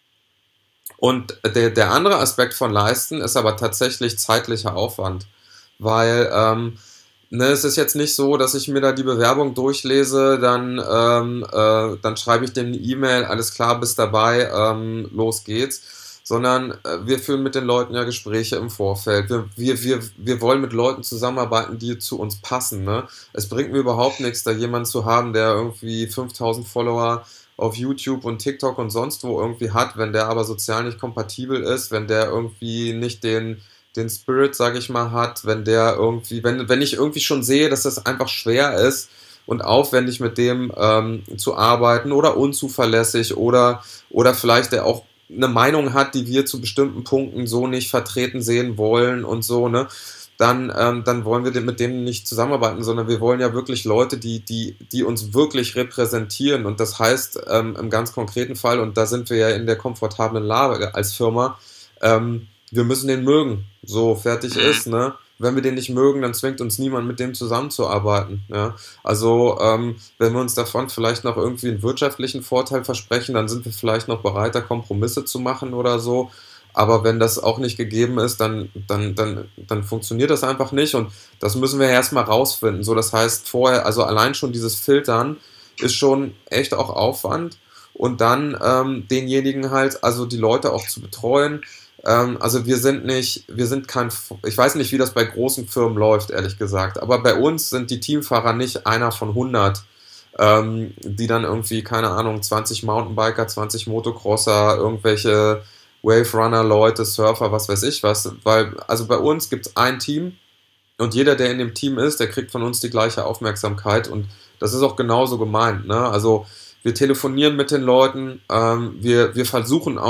Speaker 6: und der, der andere Aspekt von Leisten ist aber tatsächlich zeitlicher Aufwand, weil ähm, ne, es ist jetzt nicht so, dass ich mir da die Bewerbung durchlese, dann, ähm, äh, dann schreibe ich dem eine E-Mail, alles klar, bist dabei, ähm, los geht's. Sondern äh, wir führen mit den Leuten ja Gespräche im Vorfeld. Wir, wir, wir, wir wollen mit Leuten zusammenarbeiten, die zu uns passen. Ne? Es bringt mir überhaupt nichts, da jemanden zu haben, der irgendwie fünftausend Follower auf YouTube und TikTok und sonst wo irgendwie hat, wenn der aber sozial nicht kompatibel ist, wenn der irgendwie nicht den, den Spirit, sag ich mal, hat, wenn der irgendwie, wenn, wenn ich irgendwie schon sehe, dass das einfach schwer ist und aufwendig mit dem ähm, zu arbeiten oder unzuverlässig oder, oder vielleicht der auch eine Meinung hat, die wir zu bestimmten Punkten so nicht vertreten sehen wollen und so, ne, dann, ähm, dann wollen wir mit denen nicht zusammenarbeiten, sondern wir wollen ja wirklich Leute, die, die, die uns wirklich repräsentieren und das heißt ähm, im ganz konkreten Fall, und da sind wir ja in der komfortablen Lage als Firma, ähm, wir müssen den mögen, so fertig ist, ne. Wenn wir den nicht mögen, dann zwingt uns niemand, mit dem zusammenzuarbeiten. Ja? Also ähm, wenn wir uns davon vielleicht noch irgendwie einen wirtschaftlichen Vorteil versprechen, dann sind wir vielleicht noch bereit, da Kompromisse zu machen oder so. Aber wenn das auch nicht gegeben ist, dann, dann, dann, dann funktioniert das einfach nicht. Und das müssen wir erstmal rausfinden. So, das heißt, vorher, also allein schon dieses Filtern ist schon echt auch Aufwand. Und dann ähm, denjenigen halt, also die Leute auch zu betreuen. Also wir sind nicht, wir sind kein, ich weiß nicht, wie das bei großen Firmen läuft, ehrlich gesagt, aber bei uns sind die Teamfahrer nicht einer von hundert, ähm, die dann irgendwie, keine Ahnung, zwanzig Mountainbiker, zwanzig Motocrosser, irgendwelche Wave Runner Leute, Surfer, was weiß ich was, weil, also bei uns gibt es ein Team und jeder, der in dem Team ist, der kriegt von uns die gleiche Aufmerksamkeit und das ist auch genauso gemeint, ne? Also wir telefonieren mit den Leuten, ähm, wir, wir versuchen auch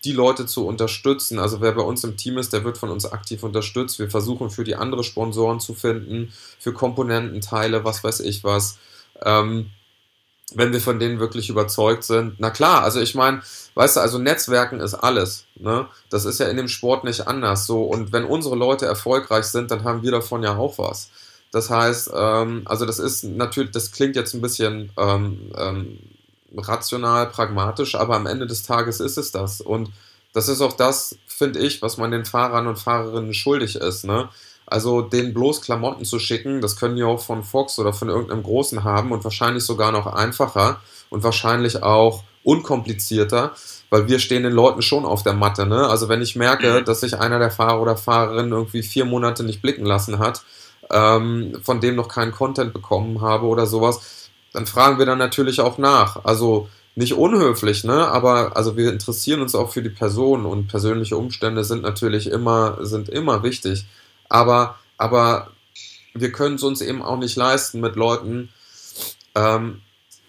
Speaker 6: die Leute zu unterstützen. Also wer bei uns im Team ist, der wird von uns aktiv unterstützt. Wir versuchen für die andere Sponsoren zu finden, für Komponententeile, was weiß ich was. Ähm, wenn wir von denen wirklich überzeugt sind. Na klar, also ich meine, weißt du, also Netzwerken ist alles. Ne? Das ist ja in dem Sport nicht anders so. Und wenn unsere Leute erfolgreich sind, dann haben wir davon ja auch was. Das heißt, ähm, also das ist natürlich, das klingt jetzt ein bisschen ähm, ähm, rational, pragmatisch, aber am Ende des Tages ist es das. Und das ist auch das, finde ich, was man den Fahrern und Fahrerinnen schuldig ist. Ne? Also denen bloß Klamotten zu schicken, das können die auch von Fox oder von irgendeinem Großen haben und wahrscheinlich sogar noch einfacher und wahrscheinlich auch unkomplizierter, weil wir stehen den Leuten schon auf der Matte. Ne? Also wenn ich merke, dass sich einer der Fahrer oder Fahrerinnen irgendwie vier Monate nicht blicken lassen hat, ähm, von dem noch keinen Content bekommen habe oder sowas, dann fragen wir dann natürlich auch nach. Also nicht unhöflich, ne? Aber also wir interessieren uns auch für die Person und persönliche Umstände sind natürlich immer, sind immer wichtig. Aber, aber wir können es uns eben auch nicht leisten, mit Leuten ähm,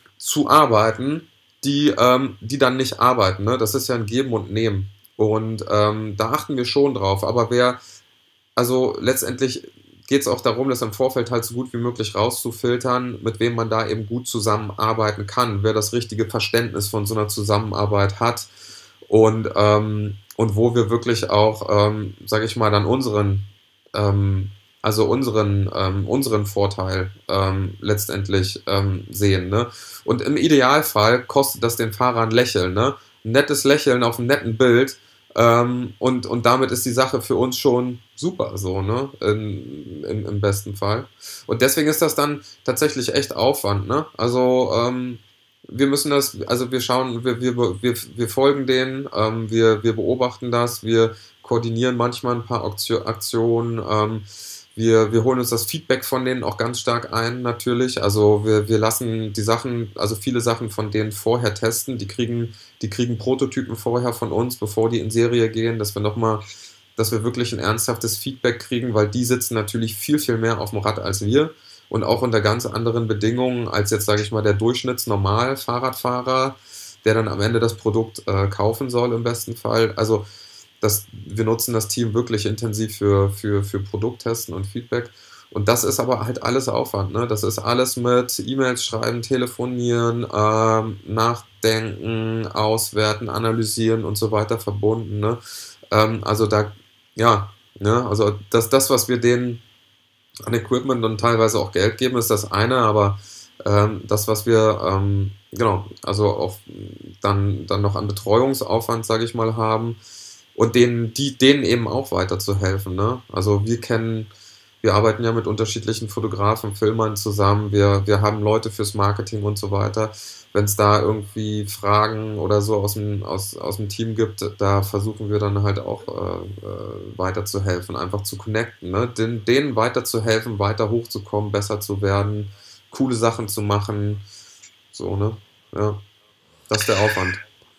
Speaker 6: zu arbeiten, die, ähm, die dann nicht arbeiten. Ne? Das ist ja ein Geben und Nehmen. Und ähm, da achten wir schon drauf. Aber wer, also letztendlich geht es auch darum, das im Vorfeld halt so gut wie möglich rauszufiltern, mit wem man da eben gut zusammenarbeiten kann, wer das richtige Verständnis von so einer Zusammenarbeit hat und, ähm, und wo wir wirklich auch, ähm, sage ich mal, dann unseren Ähm, also unseren, ähm, unseren Vorteil ähm, letztendlich ähm, sehen. Ne? Und im Idealfall kostet das den Fahrer ein Lächeln. Ne? Ein nettes Lächeln auf einem netten Bild ähm, und, und damit ist die Sache für uns schon super, so, ne? In, in, im besten Fall. Und deswegen ist das dann tatsächlich echt Aufwand. Ne? Also ähm, wir müssen das, also wir schauen, wir, wir, wir, wir folgen denen, ähm, wir, wir beobachten das, wir koordinieren manchmal ein paar Aktionen, ähm, wir, wir holen uns das Feedback von denen auch ganz stark ein, natürlich, also wir, wir lassen die Sachen, also viele Sachen von denen vorher testen, die kriegen, die kriegen Prototypen vorher von uns, bevor die in Serie gehen, dass wir nochmal, dass wir wirklich ein ernsthaftes Feedback kriegen, weil die sitzen natürlich viel, viel mehr auf dem Rad als wir und auch unter ganz anderen Bedingungen als jetzt, sage ich mal, der Durchschnitts-Normal-Fahrradfahrer, der dann am Ende das Produkt äh, kaufen soll im besten Fall, also Das, wir nutzen das Team wirklich intensiv für, für, für Produkttesten und Feedback. Und das ist aber halt alles Aufwand. Ne? Das ist alles mit E-Mails schreiben, telefonieren, ähm, nachdenken, auswerten, analysieren und so weiter verbunden. Ne? Ähm, also da, ja, ne? Also das, das, was wir denen an Equipment und teilweise auch Geld geben, ist das eine, aber ähm, das, was wir, ähm, genau, also auch dann, dann noch an Betreuungsaufwand, sage ich mal, haben, und denen, die, denen eben auch weiterzuhelfen. Ne? Also wir kennen, wir arbeiten ja mit unterschiedlichen Fotografen, Filmern zusammen, wir, wir haben Leute fürs Marketing und so weiter. Wenn es da irgendwie Fragen oder so aus dem, aus, aus dem Team gibt, da versuchen wir dann halt auch äh, weiterzuhelfen, einfach zu connecten. Ne? Den, denen weiterzuhelfen, weiter hochzukommen, besser zu werden, coole Sachen zu machen. So, ne? Ja. Das ist der Aufwand.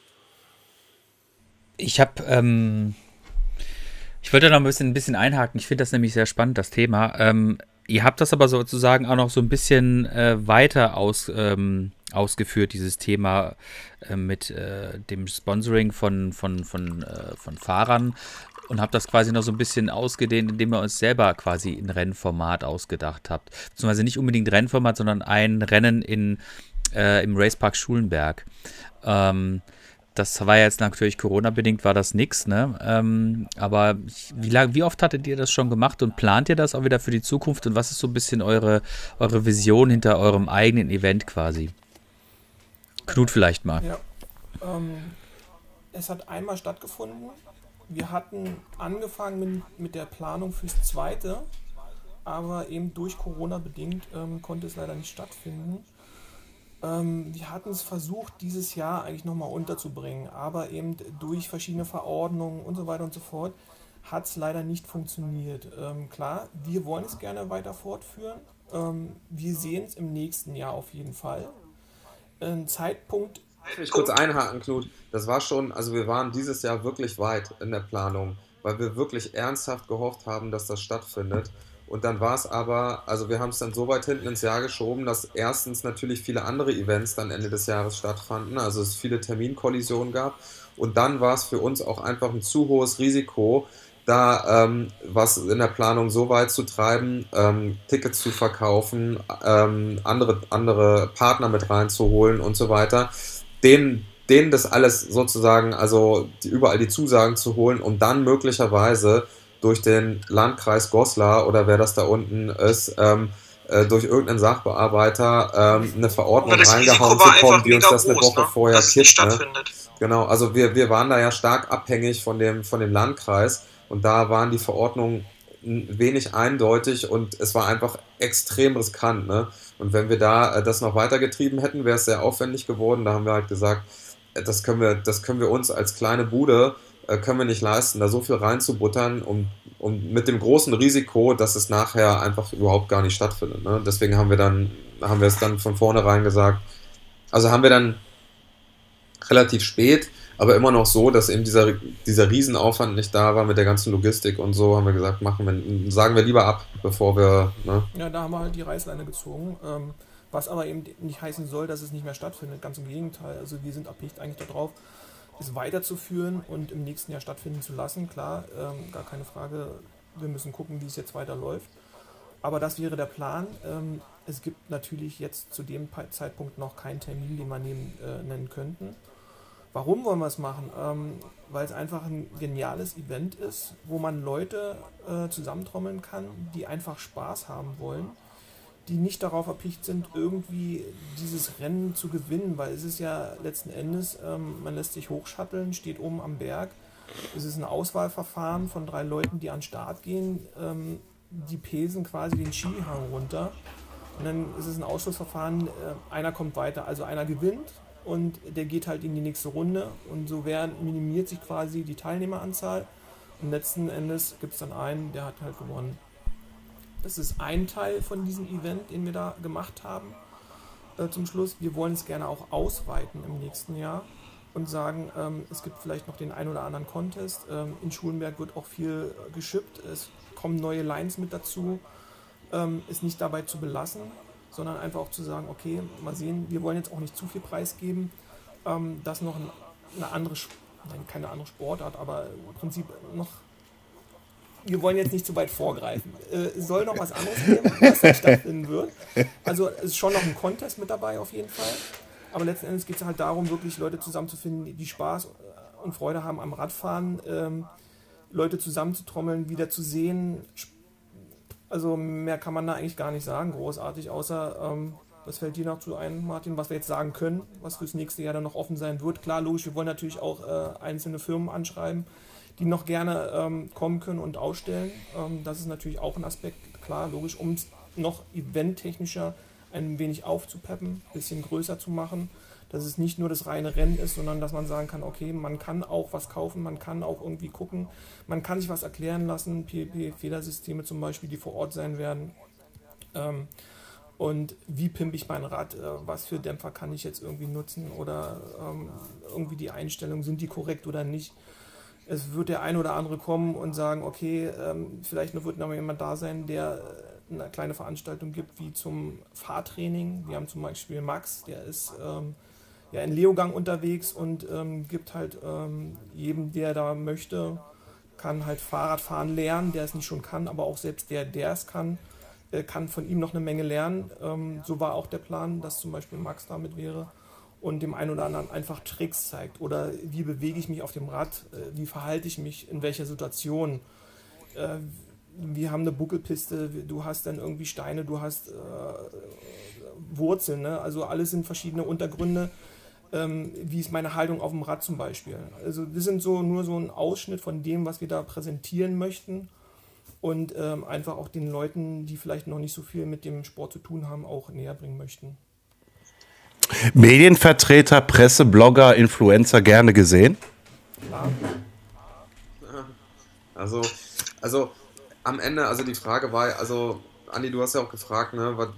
Speaker 3: Ich habe, ähm, ich wollte da noch ein bisschen, ein bisschen einhaken. Ich finde das nämlich sehr spannend, das Thema. Ähm, ihr habt das aber sozusagen auch noch so ein bisschen äh, weiter aus, ähm, ausgeführt, dieses Thema äh, mit äh, dem Sponsoring von, von, von, äh, von Fahrern und habt das quasi noch so ein bisschen ausgedehnt, indem ihr uns selber quasi ein Rennformat ausgedacht habt. Beziehungsweise nicht unbedingt Rennformat, sondern ein Rennen in, äh, im Racepark Schulenberg. Ähm, Das war jetzt natürlich Corona-bedingt, war das nix, ne? Ähm, aber wie, lang, wie oft hattet ihr das schon gemacht und plant ihr das auch wieder für die Zukunft? Und was ist so ein bisschen eure, eure Vision hinter eurem eigenen Event quasi? Knut vielleicht mal.
Speaker 4: Ja, ähm, es hat einmal stattgefunden. Wir hatten angefangen mit, mit der Planung fürs zweite, aber eben durch Corona bedingt ähm, konnte es leider nicht stattfinden. Ähm, wir hatten es versucht, dieses Jahr eigentlich nochmal unterzubringen, aber eben durch verschiedene Verordnungen und so weiter und so fort hat es leider nicht funktioniert. Ähm, klar, wir wollen es gerne weiter fortführen. Ähm, wir sehen es im nächsten Jahr auf jeden Fall. Ein Zeitpunkt.
Speaker 6: Ich will mich kurz einhaken, Knut. Das war schon, also wir waren dieses Jahr wirklich weit in der Planung, weil wir wirklich ernsthaft gehofft haben, dass das stattfindet. Und dann war es aber, also wir haben es dann so weit hinten ins Jahr geschoben, dass erstens natürlich viele andere Events dann Ende des Jahres stattfanden, also es viele Terminkollisionen gab. Und dann war es für uns auch einfach ein zu hohes Risiko, da ähm, was in der Planung so weit zu treiben, ähm, Tickets zu verkaufen, ähm, andere, andere Partner mit reinzuholen und so weiter, denen, denen das alles sozusagen, also die, überall die Zusagen zu holen, um dann möglicherweise durch den Landkreis Goslar oder wer das da unten ist, ähm, äh, durch irgendeinen Sachbearbeiter ähm, eine Verordnung reingehauen zu kommen, die uns das eine Woche vorher kippt. Ne? Genau, also wir, wir waren da ja stark abhängig von dem, von dem Landkreis und da waren die Verordnungen wenig eindeutig und es war einfach extrem riskant. Ne? Und wenn wir da äh, das noch weitergetrieben hätten, wäre es sehr aufwendig geworden. Da haben wir halt gesagt, äh, das können wir, das können wir uns als kleine Bude können wir nicht leisten, da so viel reinzubuttern, um, um mit dem großen Risiko, dass es nachher einfach überhaupt gar nicht stattfindet. Ne? Deswegen haben wir dann, haben wir es dann von vornherein gesagt, also haben wir dann relativ spät, aber immer noch so, dass eben dieser, dieser Riesenaufwand nicht da war mit der ganzen Logistik und so, haben wir gesagt, machen wir, sagen wir lieber ab, bevor wir... Ne?
Speaker 4: Ja, da haben wir halt die Reißleine gezogen, ähm, was aber eben nicht heißen soll, dass es nicht mehr stattfindet, ganz im Gegenteil, also wir sind erpicht eigentlich darauf, es weiterzuführen und im nächsten Jahr stattfinden zu lassen. Klar, ähm, gar keine Frage, wir müssen gucken, wie es jetzt weiterläuft. Aber das wäre der Plan. Ähm, es gibt natürlich jetzt zu dem Zeitpunkt noch keinen Termin, den wir nehmen, äh, nennen könnten. Warum wollen wir es machen? Ähm, weil es einfach ein geniales Event ist, wo man Leute äh, zusammentrommeln kann, die einfach Spaß haben wollen, die nicht darauf erpicht sind, irgendwie dieses Rennen zu gewinnen, weil es ist ja letzten Endes, ähm, man lässt sich hochschatteln, steht oben am Berg, es ist ein Auswahlverfahren von drei Leuten, die an den Start gehen, ähm, die pesen quasi den Skihang runter und dann ist es ein Ausschlussverfahren, äh, einer kommt weiter, also einer gewinnt und der geht halt in die nächste Runde und so werden, minimiert sich quasi die Teilnehmeranzahl und letzten Endes gibt es dann einen, der hat halt gewonnen. Das ist ein Teil von diesem Event, den wir da gemacht haben äh, zum Schluss. Wir wollen es gerne auch ausweiten im nächsten Jahr und sagen, ähm, es gibt vielleicht noch den ein oder anderen Contest. Ähm, in Schulenberg wird auch viel äh, geschippt. Es kommen neue Lines mit dazu. Ähm, es nicht dabei zu belassen, sondern einfach auch zu sagen, okay, mal sehen, wir wollen jetzt auch nicht zu viel preisgeben, ähm, dass noch ein, eine andere, nein, keine andere Sportart, aber im Prinzip noch... Wir wollen jetzt nicht zu weit vorgreifen. Äh, es soll noch was anderes geben, was nicht stattfinden wird. Also es ist schon noch ein Contest mit dabei auf jeden Fall. Aber letzten Endes geht es halt darum, wirklich Leute zusammenzufinden, die Spaß und Freude haben am Radfahren, ähm, Leute zusammenzutrommeln, wieder zu sehen. Also mehr kann man da eigentlich gar nicht sagen, großartig, außer, ähm, was fällt dir noch zu ein, Martin, was wir jetzt sagen können, was fürs nächste Jahr dann noch offen sein wird. Klar, logisch, wir wollen natürlich auch äh, einzelne Firmen anschreiben, die noch gerne ähm, kommen können und ausstellen. Ähm, das ist natürlich auch ein Aspekt, klar, logisch, um es noch eventtechnischer ein wenig aufzupeppen, ein bisschen größer zu machen, dass es nicht nur das reine Rennen ist, sondern dass man sagen kann, okay, man kann auch was kaufen, man kann auch irgendwie gucken, man kann sich was erklären lassen, P P P-Federsysteme zum Beispiel, die vor Ort sein werden. Ähm, und wie pimpe ich mein Rad, äh, was für Dämpfer kann ich jetzt irgendwie nutzen oder ähm, irgendwie die Einstellungen, sind die korrekt oder nicht. Es wird der ein oder andere kommen und sagen, okay, ähm, vielleicht wird noch jemand da sein, der eine kleine Veranstaltung gibt, wie zum Fahrtraining. Wir haben zum Beispiel Max, der ist ähm, ja in Leogang unterwegs und ähm, gibt halt ähm, jedem, der da möchte, kann halt Fahrradfahren lernen, der es nicht schon kann, aber auch selbst der, der es kann, äh, kann von ihm noch eine Menge lernen. Ähm, so war auch der Plan, dass zum Beispiel Max damit wäre und dem einen oder anderen einfach Tricks zeigt oder wie bewege ich mich auf dem Rad, wie verhalte ich mich in welcher Situation. Wir haben eine Buckelpiste, du hast dann irgendwie Steine, du hast äh, Wurzeln, ne? Also alles sind verschiedene Untergründe. Ähm, wie ist meine Haltung auf dem Rad zum Beispiel? Also das sind so nur so ein Ausschnitt von dem, was wir da präsentieren möchten und ähm, einfach auch den Leuten, die vielleicht noch nicht so viel mit dem Sport zu tun haben, auch näher bringen möchten.
Speaker 2: Medienvertreter, Presse, Blogger, Influencer gerne gesehen?
Speaker 4: Klar.
Speaker 6: Also, also am Ende, also die Frage war, also Andi, du hast ja auch gefragt, ne, was,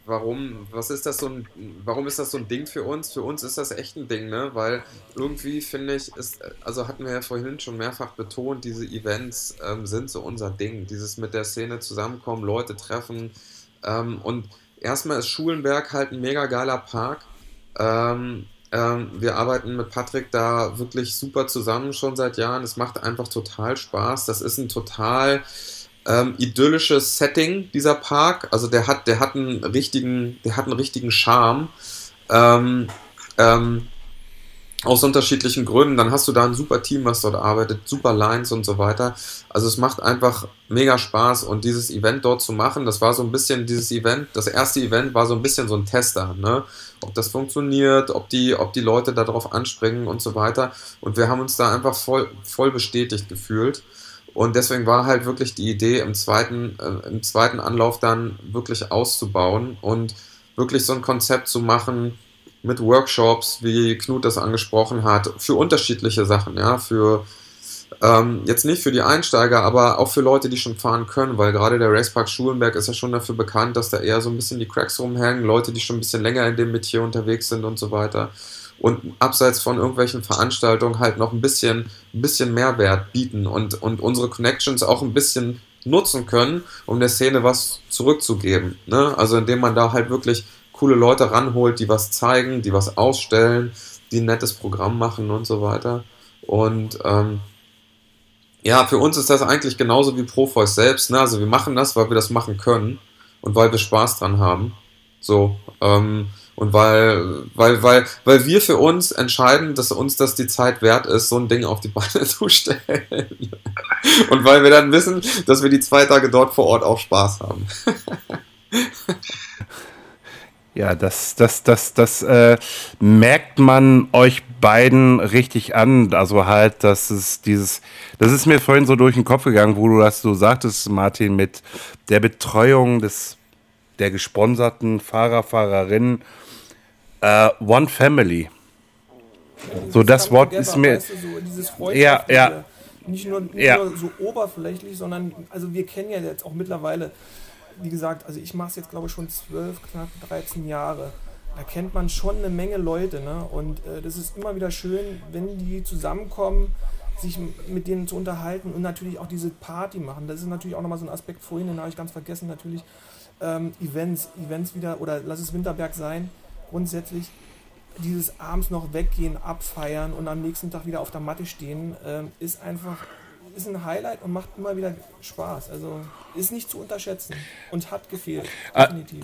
Speaker 6: warum, was ist das so ein, warum ist das so ein Ding für uns? Für uns ist das echt ein Ding, ne? Weil irgendwie finde ich, ist, also hatten wir ja vorhin schon mehrfach betont, diese Events ähm, sind so unser Ding. Dieses mit der Szene zusammenkommen, Leute treffen. Ähm, und erstmal ist Schulenberg halt ein mega geiler Park. Ähm, ähm, wir arbeiten mit Patrick da wirklich super zusammen schon seit Jahren. Es macht einfach total Spaß. Das ist ein total Ähm, idyllisches Setting, dieser Park. Also der hat, der hat einen richtigen, der hat einen richtigen Charme. Ähm, ähm, aus unterschiedlichen Gründen. Dann hast du da ein super Team, was dort arbeitet, super Lines und so weiter. Also es macht einfach mega Spaß und dieses Event dort zu machen, das war so ein bisschen dieses Event, das erste Event war so ein bisschen so ein Tester, ne? Ob das funktioniert, ob die, ob die Leute darauf anspringen und so weiter. Und wir haben uns da einfach voll, voll bestätigt gefühlt. Und deswegen war halt wirklich die Idee, im zweiten, äh, im zweiten Anlauf dann wirklich auszubauen und wirklich so ein Konzept zu machen mit Workshops, wie Knut das angesprochen hat, für unterschiedliche Sachen, ja, für ähm, jetzt nicht für die Einsteiger, aber auch für Leute, die schon fahren können, weil gerade der Racepark Schulenberg ist ja schon dafür bekannt, dass da eher so ein bisschen die Cracks rumhängen, Leute, die schon ein bisschen länger in dem Metier unterwegs sind und so weiter. Und abseits von irgendwelchen Veranstaltungen halt noch ein bisschen, ein bisschen Mehrwert bieten und, und unsere Connections auch ein bisschen nutzen können, um der Szene was zurückzugeben. Ne? Also indem man da halt wirklich coole Leute ranholt, die was zeigen, die was ausstellen, die ein nettes Programm machen und so weiter. Und ähm, ja, für uns ist das eigentlich genauso wie Profois selbst. Ne? Also wir machen das, weil wir das machen können und weil wir Spaß dran haben. So, ähm, und weil, weil, weil, weil wir für uns entscheiden, dass uns das die Zeit wert ist, so ein Ding auf die Beine zu stellen. Und weil wir dann wissen, dass wir die zwei Tage dort vor Ort auch Spaß haben.
Speaker 2: Ja, das, das, das, das äh, merkt man euch beiden richtig an. Also halt, dass es dieses, das ist mir vorhin so durch den Kopf gegangen, wo du das so sagtest, Martin, mit der Betreuung des, der gesponserten Fahrer, Fahrerinnen. Uh, One Family.
Speaker 4: Ja,
Speaker 2: so das Wort
Speaker 4: together,
Speaker 2: ist mir.
Speaker 4: weißt du, so dieses
Speaker 2: ja, ja.
Speaker 4: Nicht, nur, nicht
Speaker 2: ja.
Speaker 4: nur so oberflächlich, sondern also wir kennen ja jetzt auch mittlerweile, wie gesagt, also ich mache es jetzt glaube ich schon zwölf, knapp dreizehn Jahre. Da kennt man schon eine Menge Leute, ne? Und äh, das ist immer wieder schön, wenn die zusammenkommen, sich mit denen zu unterhalten und natürlich auch diese Party machen. Das ist natürlich auch nochmal so ein Aspekt vorhin, den habe ich ganz vergessen, natürlich ähm, Events, Events wieder, oder lass es Winterberg sein, grundsätzlich dieses abends noch weggehen, abfeiern und am nächsten Tag wieder auf der Matte stehen, äh, ist einfach, ist ein Highlight und macht immer wieder Spaß. Also ist nicht zu unterschätzen und hat gefehlt, definitiv.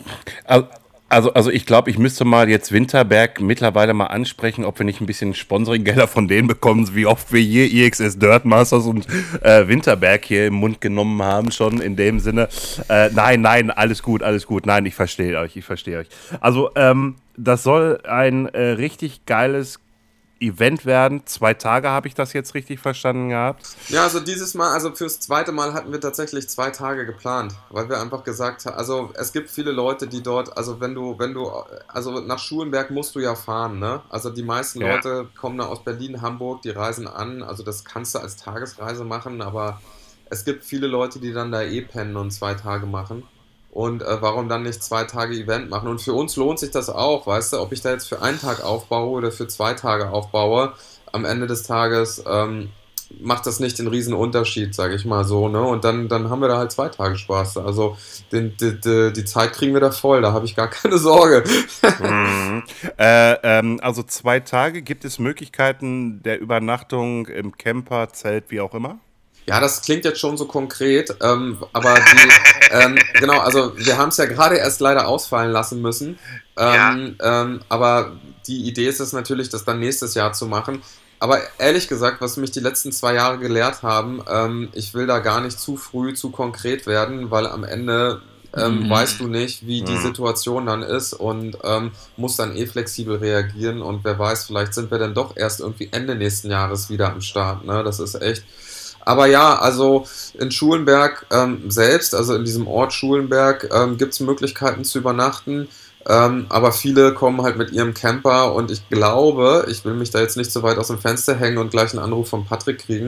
Speaker 2: Also, also ich glaube, ich müsste mal jetzt Winterberg mittlerweile mal ansprechen, ob wir nicht ein bisschen Sponsoring-Gelder von denen bekommen, wie oft wir hier I X S Dirt Masters und äh, Winterberg hier im Mund genommen haben, schon in dem Sinne. Äh, nein, nein, alles gut, alles gut. Nein, ich verstehe euch, ich verstehe euch. Also, ähm, das soll ein äh, richtig geiles Event werden. Zwei Tage habe ich das jetzt richtig verstanden gehabt.
Speaker 6: Ja, also dieses Mal, also fürs zweite Mal hatten wir tatsächlich zwei Tage geplant, weil wir einfach gesagt haben, also es gibt viele Leute, die dort, also wenn du, wenn du, also nach Schulenberg musst du ja fahren, ne? Also die meisten
Speaker 2: ja.
Speaker 6: Leute kommen da aus Berlin, Hamburg, die reisen an, also das kannst du als Tagesreise machen, aber es gibt viele Leute, die dann da eh pennen und zwei Tage machen. Und äh, warum dann nicht zwei Tage Event machen? Und für uns lohnt sich das auch, weißt du, ob ich da jetzt für einen Tag aufbaue oder für zwei Tage aufbaue, am Ende des Tages ähm, macht das nicht den riesen Unterschied, sage ich mal so, ne? Und dann, dann haben wir da halt zwei Tage Spaß. Also den, die, die, die Zeit kriegen wir da voll, da habe ich gar keine Sorge.
Speaker 2: mhm. äh, ähm, also zwei Tage, gibt es Möglichkeiten der Übernachtung im Camper, Zelt, wie auch immer?
Speaker 6: Ja, das klingt jetzt schon so konkret, ähm, aber die, ähm, genau, also wir haben es ja gerade erst leider ausfallen lassen müssen, ähm, ja. ähm, aber die Idee ist es natürlich, das dann nächstes Jahr zu machen. Aber ehrlich gesagt, was mich die letzten zwei Jahre gelehrt haben, ähm, ich will da gar nicht zu früh zu konkret werden, weil am Ende ähm, mhm. weißt du nicht, wie die Situation dann ist und ähm, musst dann eh flexibel reagieren und wer weiß, vielleicht sind wir dann doch erst irgendwie Ende nächsten Jahres wieder am Start, ne? Das ist echt... Aber ja, also in Schulenberg ähm, selbst, also in diesem Ort Schulenberg, ähm, gibt es Möglichkeiten zu übernachten, ähm, aber viele kommen halt mit ihrem Camper und ich glaube, ich will mich da jetzt nicht so weit aus dem Fenster hängen und gleich einen Anruf von Patrick kriegen,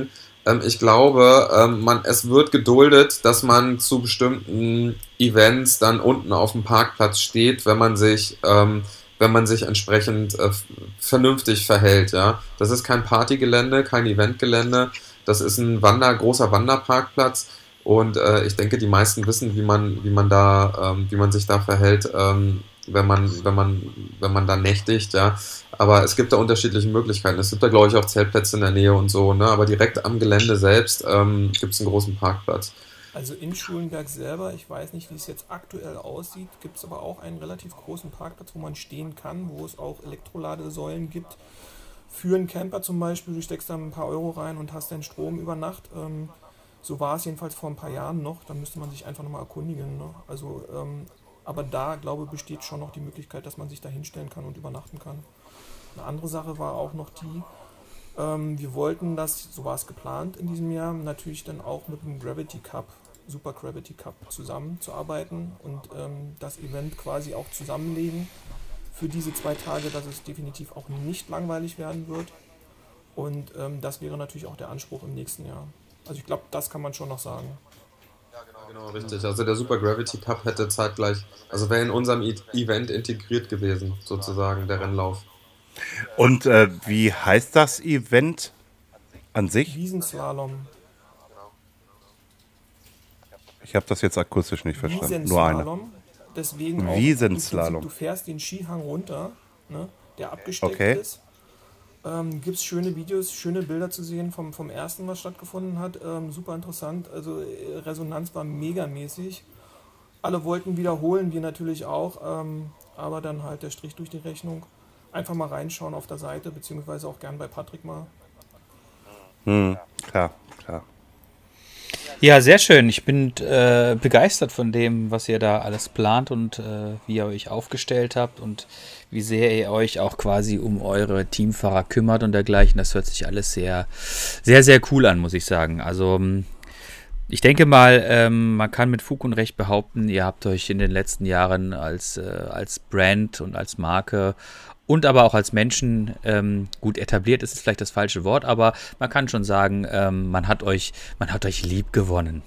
Speaker 6: Ähm, ich glaube, ähm, man, es wird geduldet, dass man zu bestimmten Events dann unten auf dem Parkplatz steht, wenn man sich, ähm, wenn man sich entsprechend äh, vernünftig verhält. Ja? Das ist kein Partygelände, kein Eventgelände, das ist ein Wander, großer Wanderparkplatz. Und äh, ich denke, die meisten wissen, wie man, wie man da, ähm, wie man sich da verhält, ähm, wenn man, wenn man, wenn man da nächtigt, ja. Aber es gibt da unterschiedliche Möglichkeiten. Es gibt da, glaube ich, auch Zeltplätze in der Nähe und so, ne? Aber direkt am Gelände selbst ähm, gibt es einen großen Parkplatz.
Speaker 4: Also in Schulenberg selber, ich weiß nicht, wie es jetzt aktuell aussieht, gibt es aber auch einen relativ großen Parkplatz, wo man stehen kann, wo es auch Elektroladesäulen gibt. Für einen Camper zum Beispiel, du steckst da ein paar Euro rein und hast deinen Strom über Nacht. Ähm, So war es jedenfalls vor ein paar Jahren noch, da müsste man sich einfach nochmal erkundigen. Ne? Also, ähm, aber da, glaube ich, besteht schon noch die Möglichkeit, dass man sich da hinstellen kann und übernachten kann. Eine andere Sache war auch noch die, ähm, wir wollten das, so war es geplant in diesem Jahr, natürlich dann auch mit dem Gravity Cup, Super Gravity Cup zusammenzuarbeiten und ähm, das Event quasi auch zusammenlegen für diese zwei Tage, dass es definitiv auch nicht langweilig werden wird. Und ähm, das wäre natürlich auch der Anspruch im nächsten Jahr. Also ich glaube, das kann man schon noch sagen.
Speaker 6: Ja, genau, genau, richtig. Also der Super Gravity Cup hätte zeitgleich, also wäre in unserem E- Event integriert gewesen, sozusagen, der Rennlauf.
Speaker 2: Und äh, wie heißt das Event an sich?
Speaker 4: Wiesenslalom.
Speaker 2: Ich habe das jetzt akustisch nicht verstanden. Nur eine.
Speaker 4: Wiesenslalom. Deswegen auch,
Speaker 2: Wiesenslalom.
Speaker 4: Du fährst den Skihang runter, ne, der abgesteckt
Speaker 2: Okay.
Speaker 4: ist. Ähm, Gibt es schöne Videos, schöne Bilder zu sehen vom, vom ersten, was stattgefunden hat. Ähm, super interessant. Also äh, Resonanz war megamäßig. Alle wollten wiederholen, wir natürlich auch. Ähm, aber dann halt der Strich durch die Rechnung. Einfach mal reinschauen auf der Seite, beziehungsweise auch gern bei Patrick mal.
Speaker 2: Hm, klar, klar.
Speaker 3: Ja, sehr schön. Ich bin äh, begeistert von dem, was ihr da alles plant und äh, wie ihr euch aufgestellt habt und wie sehr ihr euch auch quasi um eure Teamfahrer kümmert und dergleichen. Das hört sich alles sehr, sehr, sehr cool an, muss ich sagen. Also ich denke mal, ähm, man kann mit Fug und Recht behaupten, ihr habt euch in den letzten Jahren als, äh, als Brand und als Marke und aber auch als Menschen ähm, gut etabliert, ist vielleicht das falsche Wort, aber man kann schon sagen, ähm, man hat euch, man hat euch lieb gewonnen.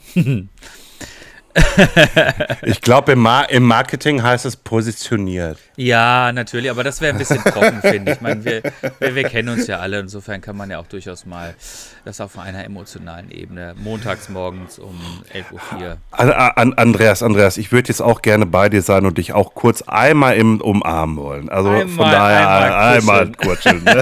Speaker 2: Ich glaube, im, Mar im Marketing heißt es positioniert.
Speaker 3: Ja, natürlich, aber das wäre ein bisschen trocken, finde ich. Ich meine, wir, wir, wir kennen uns ja alle, insofern kann man ja auch durchaus mal das auf einer emotionalen Ebene montags morgens um elf Uhr vier.
Speaker 2: An, an, Andreas, Andreas, ich würde jetzt auch gerne bei dir sein und dich auch kurz einmal im Umarmen wollen. Also
Speaker 3: Einmal-
Speaker 2: von daher
Speaker 3: einmal
Speaker 2: einmal kuscheln. Ne?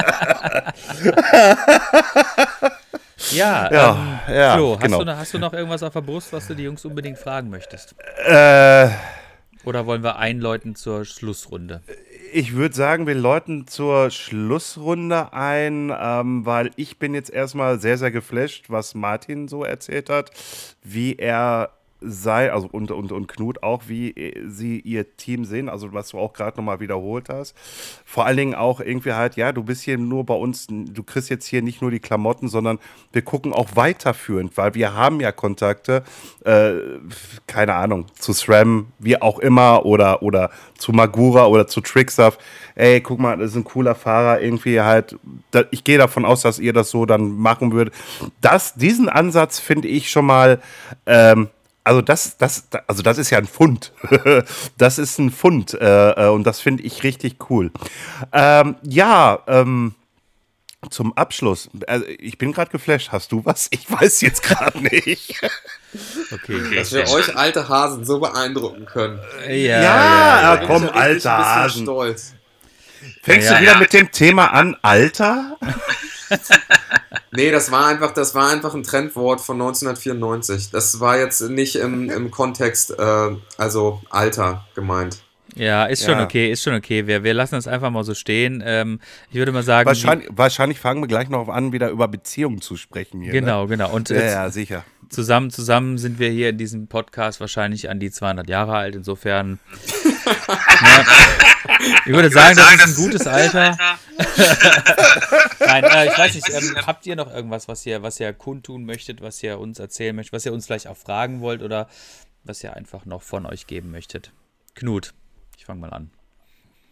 Speaker 3: Ja,
Speaker 2: Ja,
Speaker 3: ähm,
Speaker 2: ja,
Speaker 3: Flo, hast,
Speaker 2: genau.
Speaker 3: du, noch- hast du noch irgendwas auf der Brust, was du die Jungs unbedingt fragen möchtest?
Speaker 2: Äh,
Speaker 3: Oder wollen wir einläuten zur Schlussrunde?
Speaker 2: Ich würde sagen, wir läuten zur Schlussrunde ein, ähm, weil ich bin jetzt erstmal sehr, sehr geflasht, was Martin so erzählt hat, wie er sei, also und, und, und Knut auch, wie sie ihr Team sehen, also was du auch gerade nochmal wiederholt hast. Vor allen Dingen auch irgendwie halt, ja, du bist hier nur bei uns, du kriegst jetzt hier nicht nur die Klamotten, sondern wir gucken auch weiterführend, weil wir haben ja Kontakte, äh, keine Ahnung, zu SRAM, wie auch immer, oder, oder zu Magura oder zu Trickstuff. Ey, guck mal, das ist ein cooler Fahrer, irgendwie halt, da, ich gehe davon aus, dass ihr das so dann machen würdet. Das, diesen Ansatz finde ich schon mal, ähm, Also das, das, also das ist ja ein Fund. Das ist ein Fund äh, und das finde ich richtig cool. Ähm, ja, ähm, zum Abschluss. Also ich bin gerade geflasht. Hast du was? Ich weiß jetzt gerade nicht.
Speaker 3: Okay.
Speaker 6: Dass wir euch alte Hasen so beeindrucken können.
Speaker 3: Ja,
Speaker 2: Ja,
Speaker 3: ja, ja.
Speaker 2: komm,
Speaker 6: Da bin ich
Speaker 2: alter
Speaker 6: ein bisschen
Speaker 2: Hasen.
Speaker 6: stolz.
Speaker 2: Fängst
Speaker 3: Ja,
Speaker 2: du wieder
Speaker 3: ja.
Speaker 2: mit dem Thema an, Alter?
Speaker 6: Nee, das war einfach, das war einfach ein Trendwort von neunzehnhundertvierundneunzig. Das war jetzt nicht im, im Kontext, äh, also Alter gemeint.
Speaker 3: Ja, ist schon
Speaker 2: Ja.
Speaker 3: okay, ist schon okay. Wir, wir lassen das einfach mal so stehen. Ähm, ich würde mal sagen,
Speaker 2: Wahrscheinlich, wahrscheinlich fangen wir gleich noch an, wieder über Beziehungen zu sprechen hier.
Speaker 3: die, genau, genau. Und
Speaker 2: Ne? Ja,
Speaker 3: äh,
Speaker 2: ja, sicher.
Speaker 3: zusammen, zusammen sind wir hier in diesem Podcast wahrscheinlich an die zweihundert Jahre alt. Insofern, ja, ich würde sagen, das ist ein gutes Alter. Nein, äh, ich weiß nicht, ähm, habt ihr noch irgendwas, was ihr, was ihr kundtun möchtet, was ihr uns erzählen möchtet, was ihr uns vielleicht auch fragen wollt oder was ihr einfach noch von euch geben möchtet? Knut, ich fange mal an.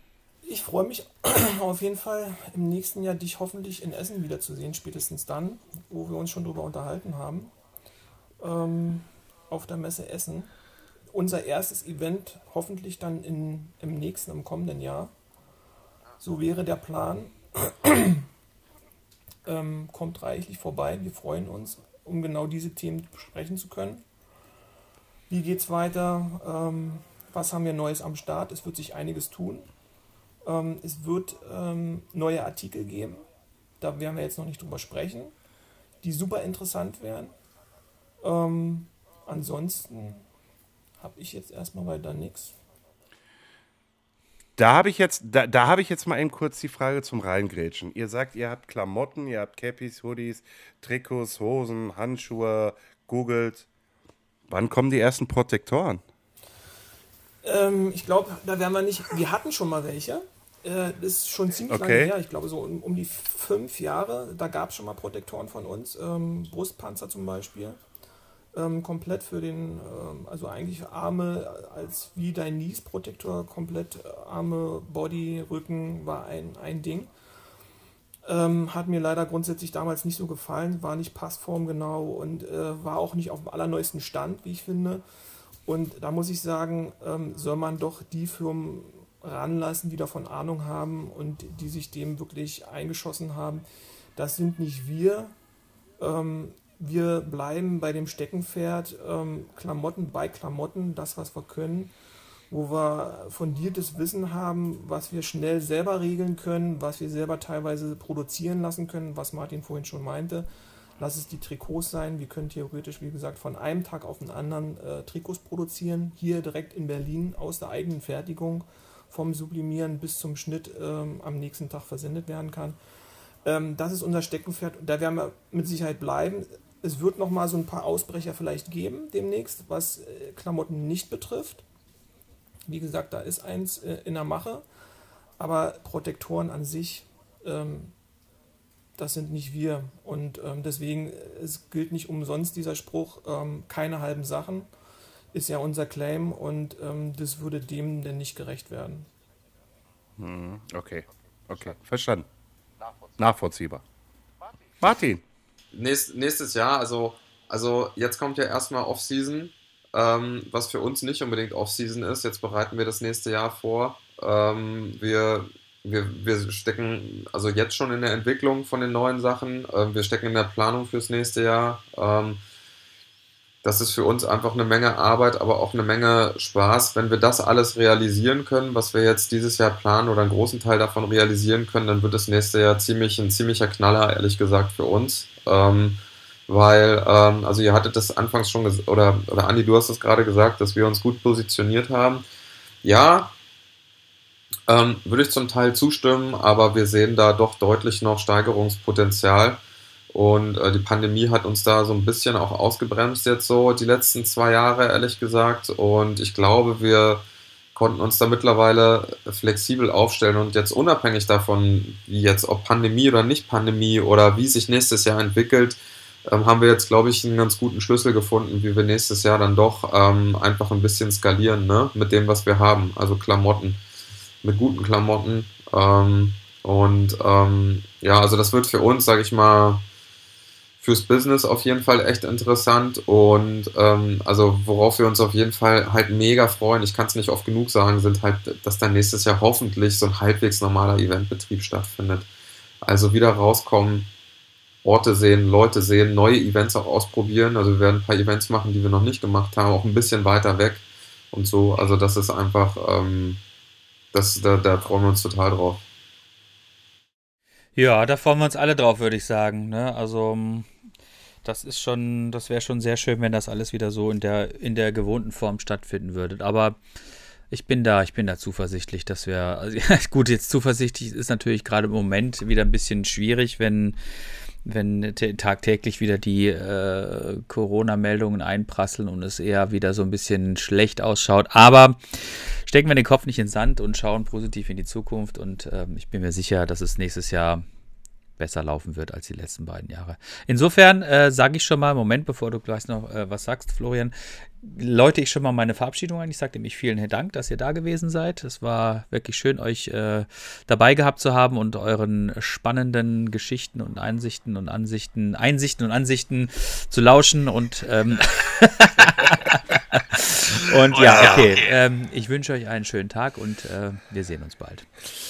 Speaker 4: Ich freue mich auf jeden Fall im nächsten Jahr, dich hoffentlich in Essen wiederzusehen, spätestens dann, wo wir uns schon drüber unterhalten haben, ähm, auf der Messe Essen. Unser erstes Event hoffentlich dann in, im nächsten, im kommenden Jahr. So wäre der Plan. ähm, kommt reichlich vorbei, wir freuen uns, um genau diese Themen besprechen zu können. Wie geht's weiter? Ähm, was haben wir Neues am Start? Es wird sich einiges tun. Ähm, es wird ähm, neue Artikel geben, da werden wir jetzt noch nicht drüber sprechen, die super interessant wären. Ähm, ansonsten habe ich jetzt erstmal weiter nichts.
Speaker 2: Da habe ich jetzt, da, da habe ich jetzt mal eben kurz die Frage zum Reingrätschen. Ihr sagt, ihr habt Klamotten, ihr habt Cappies, Hoodies, Trikots, Hosen, Handschuhe, googelt. Wann kommen die ersten Protektoren?
Speaker 4: Ähm, ich glaube, da werden wir nicht. Wir hatten schon mal welche. Äh, das ist schon ziemlich
Speaker 2: Okay.
Speaker 4: lange her. Ich glaube, so um, um die fünf Jahre. Da gab es schon mal Protektoren von uns. Ähm, Brustpanzer zum Beispiel. Ähm, komplett für den, ähm, also eigentlich Arme als wie dein Nies-Protektor. Komplett äh, Arme, Body, Rücken war ein, ein Ding. Ähm, hat mir leider grundsätzlich damals nicht so gefallen. War nicht passformgenau und äh, war auch nicht auf dem allerneuesten Stand, wie ich finde. Und da muss ich sagen, ähm, soll man doch die Firmen ranlassen, die davon Ahnung haben und die sich dem wirklich eingeschossen haben. Das sind nicht wir. Ähm, wir bleiben bei dem Steckenpferd, ähm, Klamotten bei Klamotten, das, was wir können, wo wir fundiertes Wissen haben, was wir schnell selber regeln können, was wir selber teilweise produzieren lassen können, was Martin vorhin schon meinte. Lass es die Trikots sein. Wir können theoretisch, wie gesagt, von einem Tag auf den anderen äh, Trikots produzieren. Hier direkt in Berlin aus der eigenen Fertigung, vom Sublimieren bis zum Schnitt ähm, am nächsten Tag versendet werden kann. Ähm, das ist unser Steckenpferd. Da werden wir mit Sicherheit bleiben. Es wird noch mal so ein paar Ausbrecher vielleicht geben demnächst, was äh, Klamotten nicht betrifft. Wie gesagt, da ist eins äh, in der Mache. Aber Protektoren an sich, ähm, das sind nicht wir. Und ähm, deswegen, es gilt nicht umsonst dieser Spruch, ähm, keine halben Sachen, ist ja unser Claim und ähm, das würde dem denn nicht gerecht werden.
Speaker 2: Hm, okay, okay, verstanden. Nachvollziehbar. Martin.
Speaker 6: Nächst, nächstes Jahr, also, also jetzt kommt ja erstmal Off-Season, ähm, was für uns nicht unbedingt Off-Season ist. Jetzt bereiten wir das nächste Jahr vor. Ähm, wir Wir, wir stecken also jetzt schon in der Entwicklung von den neuen Sachen. Ähm, wir stecken in der Planung fürs nächste Jahr. Ähm, das ist für uns einfach eine Menge Arbeit, aber auch eine Menge Spaß. Wenn wir das alles realisieren können, was wir jetzt dieses Jahr planen oder einen großen Teil davon realisieren können, dann wird das nächste Jahr ziemlich ein ziemlicher Knaller, ehrlich gesagt, für uns. Ähm, weil, ähm, also ihr hattet das anfangs schon, ges- oder, oder Andi, du hast es gerade gesagt, dass wir uns gut positioniert haben. Ja, Ähm, würde ich zum Teil zustimmen, aber wir sehen da doch deutlich noch Steigerungspotenzial und äh, die Pandemie hat uns da so ein bisschen auch ausgebremst jetzt so die letzten zwei Jahre, ehrlich gesagt, und ich glaube, wir konnten uns da mittlerweile flexibel aufstellen und jetzt unabhängig davon, wie jetzt, ob Pandemie oder nicht Pandemie oder wie sich nächstes Jahr entwickelt, ähm, haben wir jetzt, glaube ich, einen ganz guten Schlüssel gefunden, wie wir nächstes Jahr dann doch ähm, einfach ein bisschen skalieren, ne, mit dem, was wir haben, also Klamotten. Mit guten Klamotten. Ähm, und ähm, ja, also das wird für uns, sage ich mal, fürs Business auf jeden Fall echt interessant. Und ähm, also worauf wir uns auf jeden Fall halt mega freuen, ich kann es nicht oft genug sagen, sind halt, dass dann nächstes Jahr hoffentlich so ein halbwegs normaler Eventbetrieb stattfindet. Also wieder rauskommen, Orte sehen, Leute sehen, neue Events auch ausprobieren. Also wir werden ein paar Events machen, die wir noch nicht gemacht haben, auch ein bisschen weiter weg und so. Also das ist einfach... Ähm, Das, da, da freuen wir uns total drauf.
Speaker 3: Ja, da freuen wir uns alle drauf, würde ich sagen. Ne? Also, mm, das ist schon, das wäre schon sehr schön, wenn das alles wieder so in der, in der gewohnten Form stattfinden würde. Aber ich bin da, ich bin da zuversichtlich, dass wir, also, ja, gut, jetzt zuversichtlich ist natürlich gerade im Moment wieder ein bisschen schwierig, wenn, wenn t- tagtäglich wieder die äh, Corona-Meldungen einprasseln und es eher wieder so ein bisschen schlecht ausschaut. Aber stecken wir den Kopf nicht in den Sand und schauen positiv in die Zukunft. Und ähm, ich bin mir sicher, dass es nächstes Jahr besser laufen wird als die letzten beiden Jahre. Insofern äh, sage ich schon mal, Moment, bevor du gleich noch äh, was sagst, Florian, läute ich schon mal meine Verabschiedung ein. Ich sage nämlich vielen Dank, dass ihr da gewesen seid. Es war wirklich schön, euch äh, dabei gehabt zu haben und euren spannenden Geschichten und Einsichten und Ansichten, Einsichten und Ansichten zu lauschen. Und, ähm und ja, okay. Ähm, ich wünsche euch einen schönen Tag und äh, wir sehen uns bald.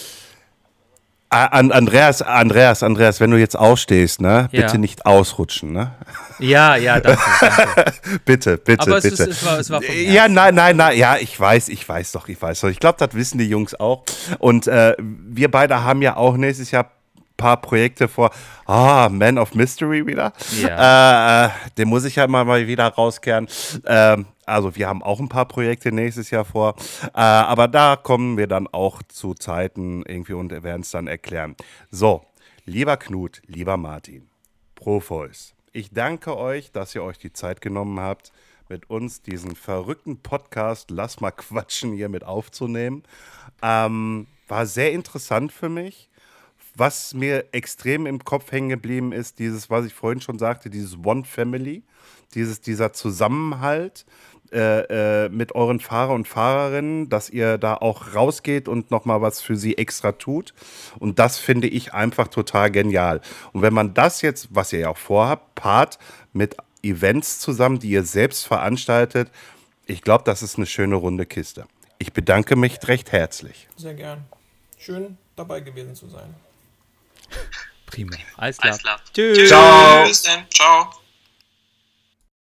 Speaker 2: An Andreas, Andreas, Andreas, wenn du jetzt aufstehst, ne,
Speaker 3: Ja.
Speaker 2: bitte nicht ausrutschen, ne?
Speaker 3: Ja, ja, danke. danke.
Speaker 2: Bitte, bitte,
Speaker 3: Aber es,
Speaker 2: bitte.
Speaker 3: ist, es, war, es war vom
Speaker 2: Ja,
Speaker 3: Herzen.
Speaker 2: nein, nein, nein, ja, ich weiß, ich weiß doch, ich weiß doch. Ich glaube, das wissen die Jungs auch. Und äh, wir beide haben ja auch nächstes Jahr ein paar Projekte vor. Ah, Man of Mystery wieder.
Speaker 3: Ja.
Speaker 2: Äh, den muss ich ja mal, mal wieder rauskehren. Ähm, also wir haben auch ein paar Projekte nächstes Jahr vor. Äh, aber da kommen wir dann auch zu Zeiten irgendwie und werden es dann erklären. So, lieber Knut, lieber Martin, Profois, ich danke euch, dass ihr euch die Zeit genommen habt, mit uns diesen verrückten Podcast Lass mal quatschen hier mit aufzunehmen. Ähm, war sehr interessant für mich. Was mir extrem im Kopf hängen geblieben ist, dieses, was ich vorhin schon sagte, dieses One Family, dieses, dieser Zusammenhalt äh, äh, mit euren Fahrer und Fahrerinnen, dass ihr da auch rausgeht und nochmal was für sie extra tut. Und das finde ich einfach total genial. Und wenn man das jetzt, was ihr ja auch vorhabt, paart mit Events zusammen, die ihr selbst veranstaltet, ich glaube, das ist eine schöne runde Kiste. Ich bedanke mich recht herzlich.
Speaker 4: Sehr gern. Schön dabei gewesen zu sein.
Speaker 3: Prima. Alles klar.
Speaker 5: Alles klar.
Speaker 3: Tschüss.
Speaker 5: Ciao. Bis dann. Ciao.